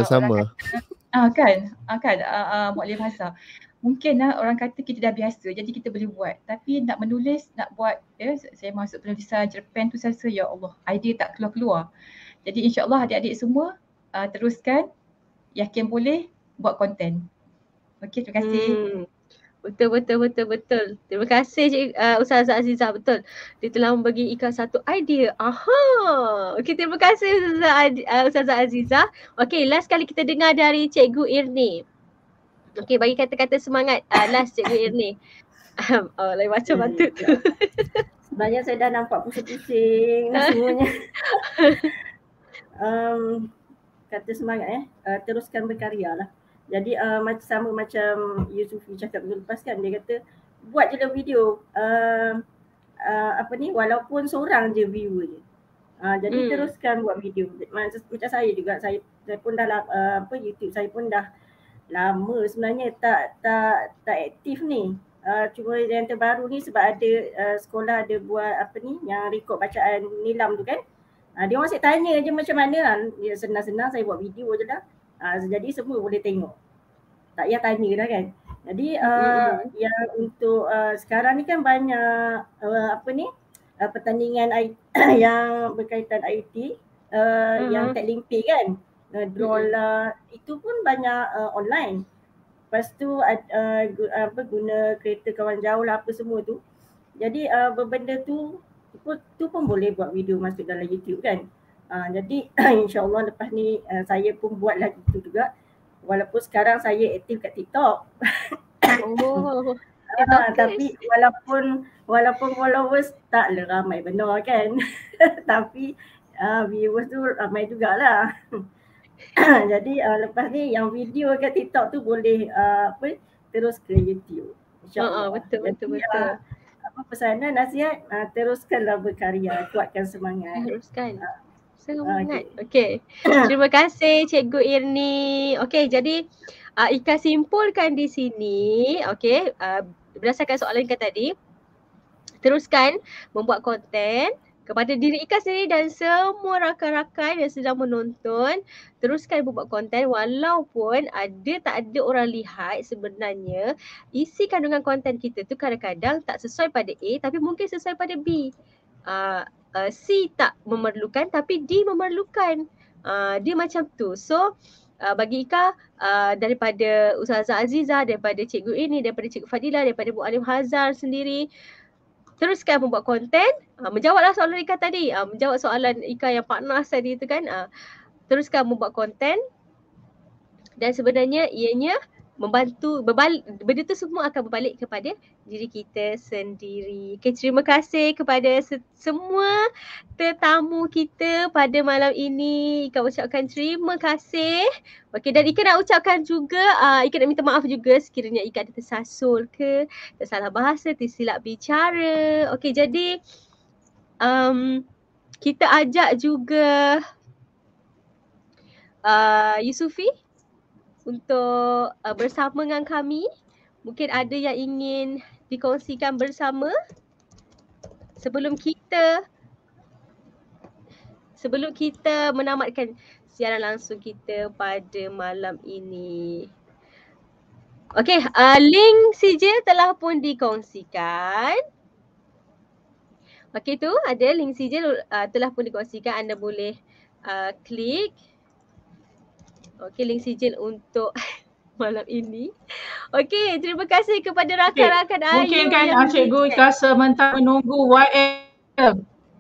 L: Mu'alim Hazar. Mungkin orang kata kita dah biasa jadi kita boleh buat, tapi nak menulis, nak buat saya masuk penulisan cerpen tu saya rasa ya Allah, idea tak keluar-keluar. Jadi insya-Allah adik-adik semua teruskan, yakin boleh buat konten. Okey, terima kasih.
C: Betul. Terima kasih Ustazah Azizah, betul. Dia telah membagi Ika satu idea. Okey, terima kasih Ustazah Azizah. Okey, last kali kita dengar dari Cikgu Irni. Okey, bagi kata-kata semangat last Cikgu Irni. Lain macam patut tu.
H: Sebenarnya saya dah nampak pusing-pusing dah semuanya. Kata semangat teruskan berkarya lah. Jadi sama macam Yusufi cakap minggu lepas kan, dia kata buat je lah video walaupun seorang je viewer je. Jadi teruskan buat video. Macam saya juga, saya pun dah YouTube saya pun dah lama sebenarnya tak aktif ni. Cuma yang terbaru ni sebab ada sekolah ada buat yang rekod bacaan nilam tu kan. Dia orang asyik tanya je macam mana. Dia senang-senang saya buat video je lah. Jadi semua boleh tengok. Tak payah tanya dah kan. Jadi yang untuk sekarang ni kan banyak pertandingan yang berkaitan IT yang Techlimpi kan. Draw lah, itu pun banyak online. Lepas tu guna kereta kawan jauh lah apa semua tu. Jadi benda tu pun boleh buat video masuk dalam YouTube kan. Jadi insyaAllah lepas ni saya pun buat lagi tu juga. Walaupun sekarang saya aktif kat TikTok. Tapi walaupun followers taklah ramai benar kan. Tapi viewers tu ramai jugalah. Jadi lepas ni yang video kat TikTok tu boleh terus ke YouTube. InsyaAllah.
C: Betul.
H: Pesanan nasihat, teruskanlah berkarya, kuatkan semangat.
C: Teruskan. Semangat. Okey. Terima kasih Cikgu Irni. Okey, jadi Ika simpulkan di sini, okey, berdasarkan soalan Ika tadi, teruskan membuat konten kepada diri Ika sendiri dan semua rakan-rakan yang sedang menonton. Teruskan membuat konten walaupun tak ada orang lihat. Sebenarnya isi kandungan konten kita tu kadang-kadang tak sesuai pada A tapi mungkin sesuai pada B. C tak memerlukan tapi D memerlukan. Dia macam tu. So bagi Ika daripada Ustazah Azizah, daripada Cikgu ini, daripada Cikgu Fadilah, daripada Bu Alim Hazar sendiri, teruskan membuat konten. Menjawablah soalan Ika tadi. Menjawab soalan Ika yang panas tadi tu kan. Teruskan membuat konten. Dan sebenarnya ianya membantu, benda tu semua akan berbalik kepada diri kita sendiri. Okay, terima kasih kepada semua tetamu kita pada malam ini. Ika ucapkan terima kasih. Okay, dan Ika nak ucapkan juga, Ika nak minta maaf juga sekiranya Ika ada tersasul ke, tersalah bahasa, tersilap bicara. Okay, jadi kita ajak juga Yusufi untuk bersama dengan kami. Mungkin ada yang ingin dikongsikan bersama sebelum kita menamatkan siaran langsung kita pada malam ini. Okey, link sijil telah pun dikongsikan. Okey, tu ada link sijil telah pun dikongsikan. Anda boleh klik. Okey, link sijil untuk malam ini. Okey, terima kasih kepada rakan-rakan Ayu.
E: Mungkin kan Cikgu Ika sementara menunggu YM.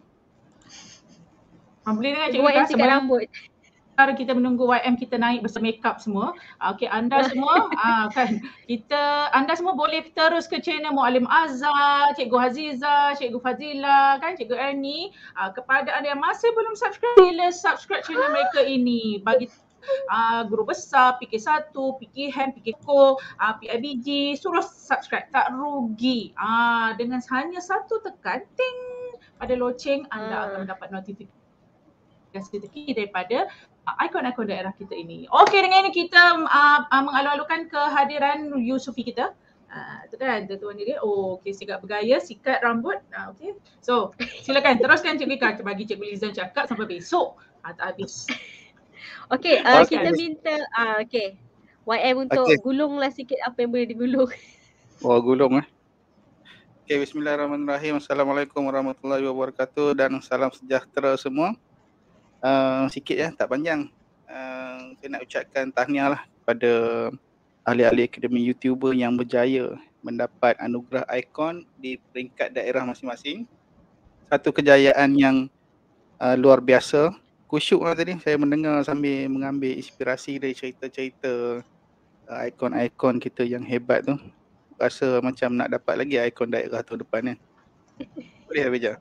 E: Boleh dengar Cikgu Ika sementara kita menunggu YM kita naik bersama makeup semua. Okey, anda semua anda semua boleh terus ke channel Muallim Azhar, Cikgu Azizah, Cikgu Fadilah, kan Cikgu Ernie. Kepada anda yang masih belum subscribe, sila subscribe channel mereka ini. Bagi guru besar, PK1, PKHAM, PKCO, PIBG, suruh subscribe, tak rugi. Dengan hanya satu tekan ting pada loceng, anda akan mendapat notifikasi daripada ikon-ikon daerah kita ini. Okey, dengan ini kita mengalu-alukan kehadiran Yusufi kita. Tu kan, tuan diri. Okey, sikap bergaya, sikat rambut. Okey. So, silakan teruskan Cikgu Ika, bagi Cikgu Lizan cakap sampai besok tak habis.
C: Okey, kita minta YM untuk gulunglah sikit apa yang boleh digulung.
M: Gulung Okey, bismillahirrahmanirrahim. Assalamualaikum warahmatullahi wabarakatuh dan salam sejahtera semua. Sikit tak panjang. Saya nak ucapkan tahniah lah kepada ahli-ahli akademi YouTuber yang berjaya mendapat anugerah ikon di peringkat daerah masing-masing. Satu kejayaan yang luar biasa. Kusyuk lah tadi saya mendengar sambil mengambil inspirasi dari cerita-cerita ikon-ikon kita yang hebat tu. Rasa macam nak dapat lagi ikon daerah tahun depan Boleh Abijah.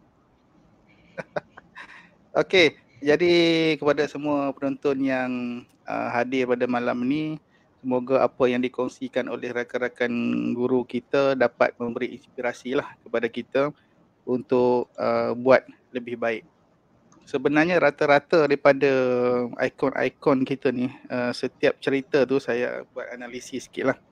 M: Okey, jadi kepada semua penonton yang hadir pada malam ni, semoga apa yang dikongsikan oleh rakan-rakan guru kita dapat memberi inspirasi lah kepada kita untuk buat lebih baik. Sebenarnya rata-rata daripada ikon-ikon kita ni, setiap cerita tu saya buat analisis sikit lah.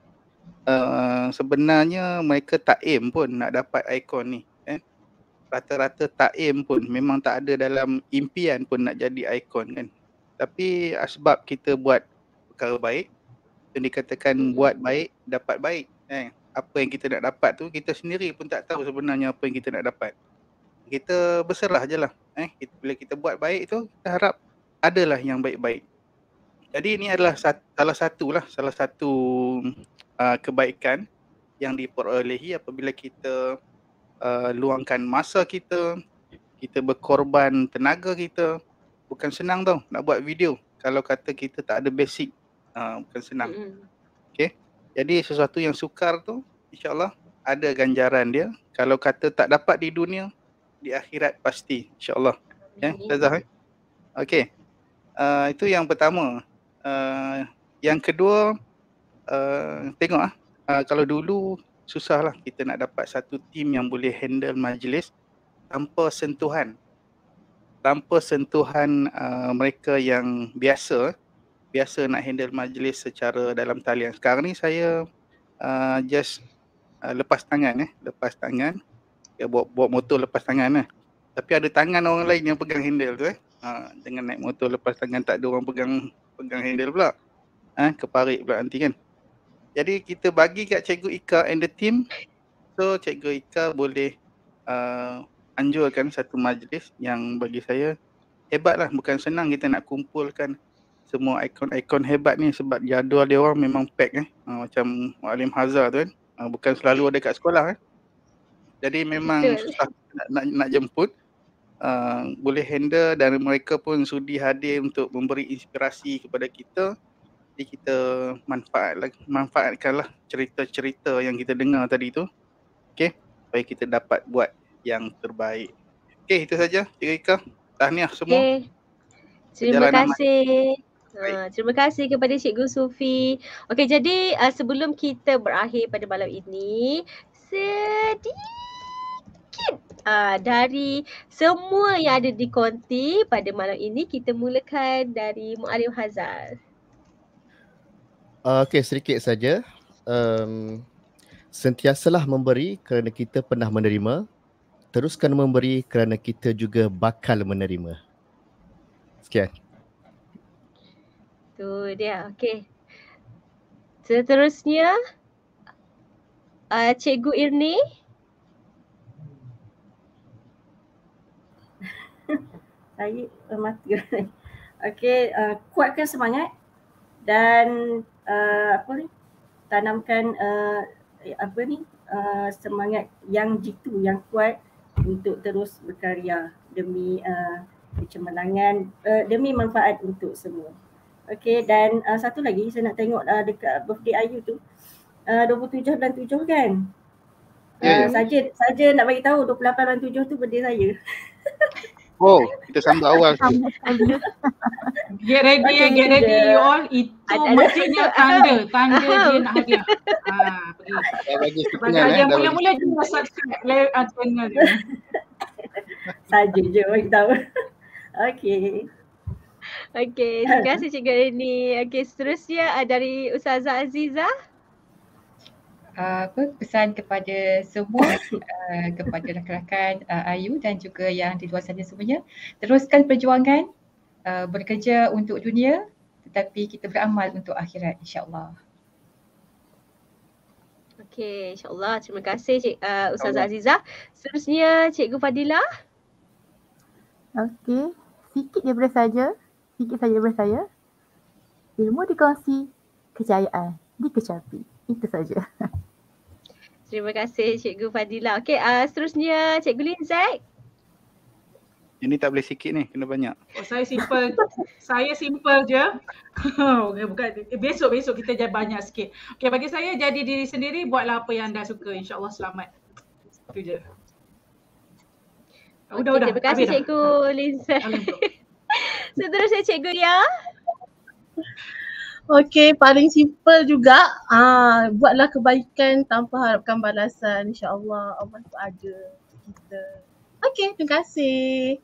M: Sebenarnya mereka tak aim pun nak dapat ikon ni. Rata-rata tak aim pun, memang tak ada dalam impian pun nak jadi ikon kan. Tapi sebab kita buat perkara baik, yang dikatakan buat baik, dapat baik. Apa yang kita nak dapat tu, kita sendiri pun tak tahu sebenarnya apa yang kita nak dapat. Kita berserah je lah. Bila kita buat baik tu, kita harap adalah yang baik-baik. Jadi ini adalah salah satu kebaikan yang diperolehi apabila kita luangkan masa kita, kita berkorban tenaga kita. Bukan senang tau nak buat video kalau kata kita tak ada basic. Bukan senang. Okay. Jadi sesuatu yang sukar tu insyaAllah ada ganjaran dia. Kalau kata tak dapat di dunia, di akhirat pasti insyaAllah. Ustazah. Okay. Itu yang pertama. Yang kedua, tengok kalau dulu susah lah kita nak dapat satu tim yang boleh handle majlis tanpa sentuhan. Tanpa sentuhan mereka yang biasa nak handle majlis secara dalam talian. Sekarang ni saya just lepas tangan ya, bawa motor lepas tangan lah. Tapi ada tangan orang lain yang pegang handle tu dengan naik motor lepas tangan tak ada orang pegang handle pula. Keparik pula nanti kan. Jadi kita bagi kat Cikgu Ika and the team. So Cikgu Ika boleh anjurkan satu majlis yang bagi saya hebat lah. Bukan senang kita nak kumpulkan semua ikon-ikon hebat ni sebab jadual dia orang memang pack macam Muallim Hazar tu kan. Bukan selalu ada kat sekolah Jadi memang susah nak jemput. Boleh handle dan mereka pun sudi hadir untuk memberi inspirasi kepada kita. Jadi kita manfaatkanlah cerita-cerita yang kita dengar tadi tu. Okey, supaya kita dapat buat yang terbaik. Okey, itu saja Cikgu Ika. Tahniah semua.
C: Okay. Terima kasih. Terima kasih kepada Cikgu Sufi. Okey, jadi sebelum kita berakhir pada malam ini, sedikit dari semua yang ada di konti pada malam ini, kita mulakan dari Muallim Hazar.
K: Okey, sedikit saja. Sentiasalah memberi kerana kita pernah menerima. Teruskan memberi kerana kita juga bakal menerima. Sekian.
C: Tu dia. Okey. Seterusnya Cikgu Irni.
H: Saya mati. Okey, kuatkan semangat dan tanamkan semangat yang jitu, yang kuat untuk terus berkarya demi kecemerlangan, demi manfaat untuk semua. Okey, dan satu lagi saya nak tengok dekat birthday Ayu tu 27 bulan 7 kan. Saja nak bagi tahu 28 bulan 7 tu birthday saya.
M: Oh, kita sambut awal tu.
E: Get ready you all. Itu maksudnya tanda dia nak hadiah.
M: Bagi
E: yang mula-mula dia subscribe channel dia.
H: Saja je bagi tahu. Okey.
C: Okey, terima kasih Cikgu Irni. Okey, seterusnya dari Ustazah Azizah.
L: Pesan kepada semua, kepada rakan-rakan Ayu dan juga yang di luar sana semuanya, teruskan perjuangan, bekerja untuk dunia tetapi kita beramal untuk akhirat, insya-Allah.
C: Okey, insya-Allah. Terima kasih Ustazah Azizah. Seterusnya Cikgu Fadilah.
G: Okey, sikit saja daripada saya. Ilmu dikongsi, kejayaan dikecapi. Itu saja.
C: Terima kasih Cikgu Fadilah. Okey, seterusnya Cikgu Linzat.
M: Ini tak boleh sikit ni, kena banyak.
E: Saya simple je. Bukan besok kita jadi banyak sikit. Okey, bagi saya jadi diri sendiri, buatlah apa yang anda suka, insya-Allah selamat. Itu je. Udah.
C: Terima kasih Cikgu Lindsay. Seterusnya Cikgu Ria.
D: Okey, paling simple juga. Buatlah kebaikan tanpa harapkan balasan. InsyaAllah Allah tu ada kita. Okey, terima kasih.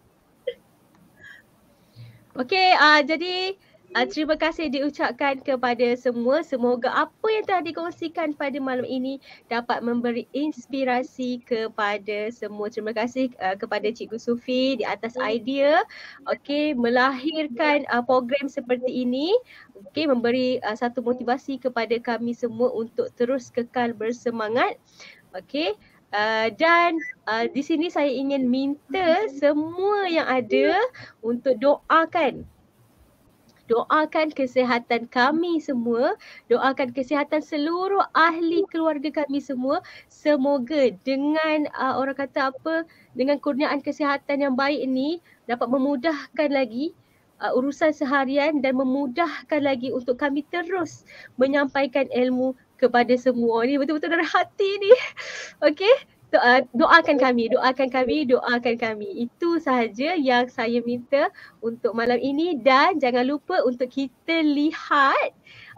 C: Okey, jadi terima kasih diucapkan kepada semua. Semoga apa yang telah dikongsikan pada malam ini dapat memberi inspirasi kepada semua. Terima kasih kepada Cikgu Sufi di atas idea melahirkan program seperti ini. Memberi satu motivasi kepada kami semua untuk terus kekal bersemangat. Dan di sini saya ingin minta semua yang ada untuk doakan kesihatan kami semua, doakan kesihatan seluruh ahli keluarga kami semua. Semoga dengan dengan kurniaan kesihatan yang baik ini dapat memudahkan lagi urusan seharian dan memudahkan lagi untuk kami terus menyampaikan ilmu kepada semua. Ni betul-betul dari hati ni. Doakan kami. Itu sahaja yang saya minta untuk malam ini, dan jangan lupa untuk kita lihat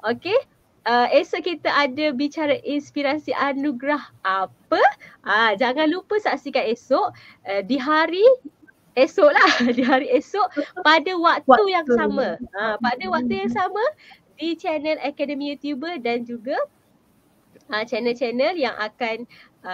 C: esok kita ada bicara inspirasi anugerah apa. Jangan lupa saksikan esok di hari esok pada waktu yang sama. Pada waktu yang sama di channel Akademi YouTuber dan juga channel-channel yang akan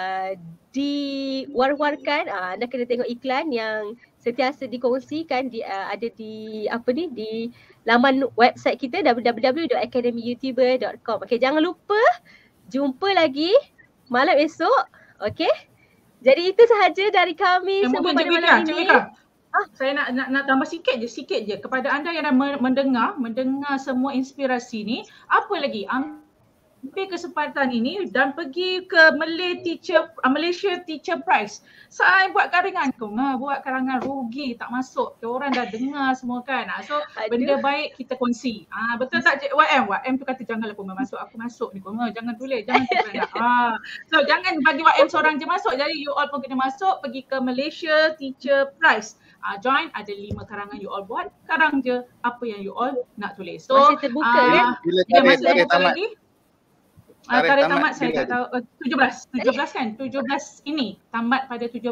C: diwar-warkan. Anda kena tengok iklan yang sentiasa dikongsikan ada di di laman website kita www.academyyoutuber.com. Jangan lupa jumpa lagi malam esok. Jadi itu sahaja dari kami semua pada malam ini.
E: Saya nak tambah sikit je kepada anda yang dah mendengar semua inspirasi ni. Apa lagi? Ambil kesempatan ini dan pergi ke Malaysia Teacher Prize. Saya buat karangan rugi tak masuk. Orang dah dengar semua kan. So benda baik kita kongsi. Betul tak Cik YM? YM tu kata janganlah Koma masuk. Aku masuk ni Koma. Jangan tulis. So jangan bagi YM seorang je masuk. Jadi you all pun kena masuk. Pergi ke Malaysia Teacher Prize. Join, ada 5 karangan you all buat. Karang je apa yang you all nak tulis. So
C: masih terbuka kan?
M: Bila tarikh tamat?
E: Tarikh tamat saya tak tahu. 17 kan? 17 ini tamat pada 17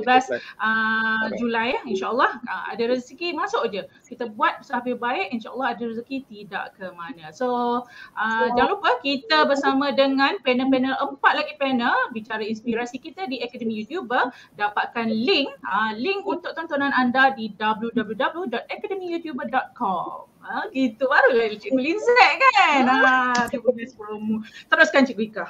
E: Julai insyaAllah. Ada rezeki masuk je. Kita buat sampai baik, insyaAllah ada rezeki tidak ke mana. So jangan lupa kita bersama dengan panel-panel 4 lagi panel bicara inspirasi kita di Akademi YouTuber. Dapatkan link untuk tontonan anda di www.academyyoutuber.com. Gitu baru Cikgu Lindsay kan. Dia punya promo. Teruskan Cikgu Ika.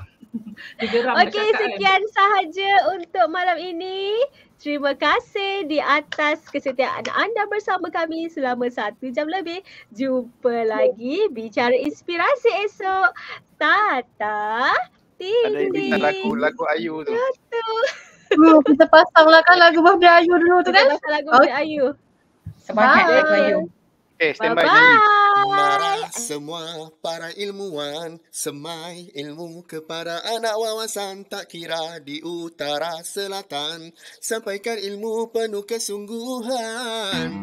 E: Sekian sahaja untuk malam ini. Terima kasih di atas kesetiaan anda bersama kami selama 1 jam lebih. Jumpa lagi bicara inspirasi esok. Tata. Tindi.
M: Ada lagu Ayu tu.
D: Kita pasanglah kan lagu Birthday Ayu dulu tu kan.
C: Kita pasang lagu Birthday Ayu.
L: Semangat lagu Ayu.
M: Standby
N: Marah semua para ilmuwan, semai ilmu kepada anak wawasan, tak kira di utara selatan, sampaikan ilmu penuh kesungguhan.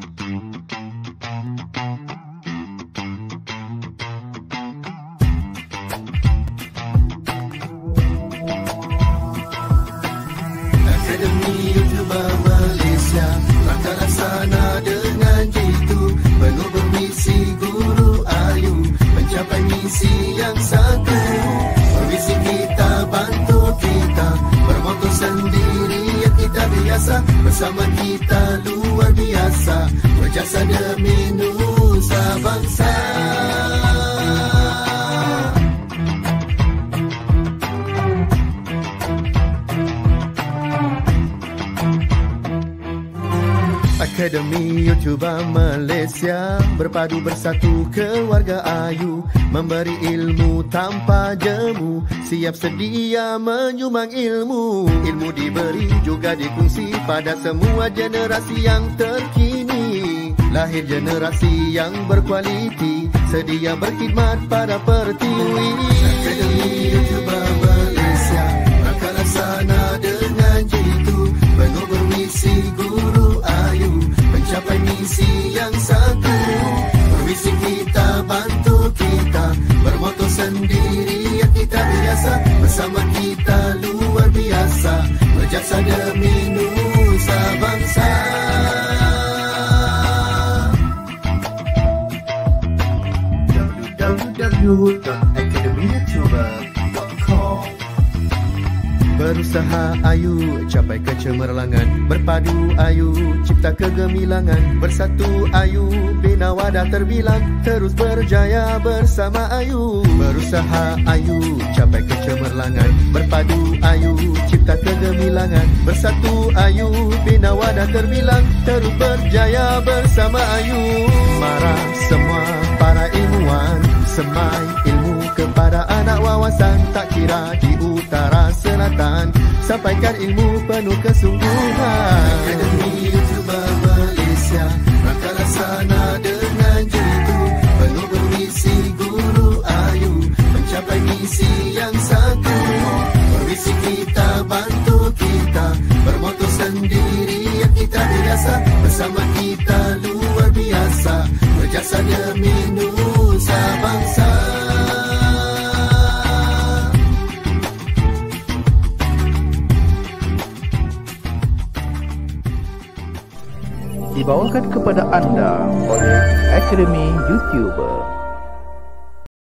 N: Akademi YouTuber Malaysia, langkah laksana dengan jitu, penuh bermisi Guru Ayu, mencapai misi yang satu. Permisi kita, bantu kita, bermotor sendiri yang kita biasa, bersama kita luar biasa, berjasa demi nusa bangsa. Akademi YouTuber Malaysia, berpadu bersatu keluarga Ayu, memberi ilmu tanpa jemu, siap sedia menyumbang ilmu. Ilmu diberi juga dikongsi pada semua generasi yang terkini, lahir generasi yang berkualiti, sedia berkhidmat pada pertiwi. Akademi YouTuber Malaysia, langkah laksana dengan jitu, penuh bermisi Guru Ayu, www.academyyoutuber.com. Berusaha ayu capai kecemerlangan, berpadu ayu cipta kegemilangan, bersatu ayu bina wadah terbilang, terus berjaya bersama ayu. Berusaha ayu capai kecemerlangan, berpadu ayu cipta kegemilangan, bersatu ayu bina wadah terbilang, terus berjaya bersama ayu. Mara semua para ilmuwan, semai ilmu kepada anak wawasan, tak kira di utara selatan, sampaikan ilmu penuh kesungguhan. Akademi YouTuber Malaysia, rangka laksana dengan jitu, penuh bermisi guru ayu, mencapai misi yang satu. Permisi kita, bantu kita, bermotor sendiri yang kita biasa, bersama kita luar biasa, berjasa demi nusa bangsa.
O: Dibawakan kepada anda oleh Akademi YouTuber.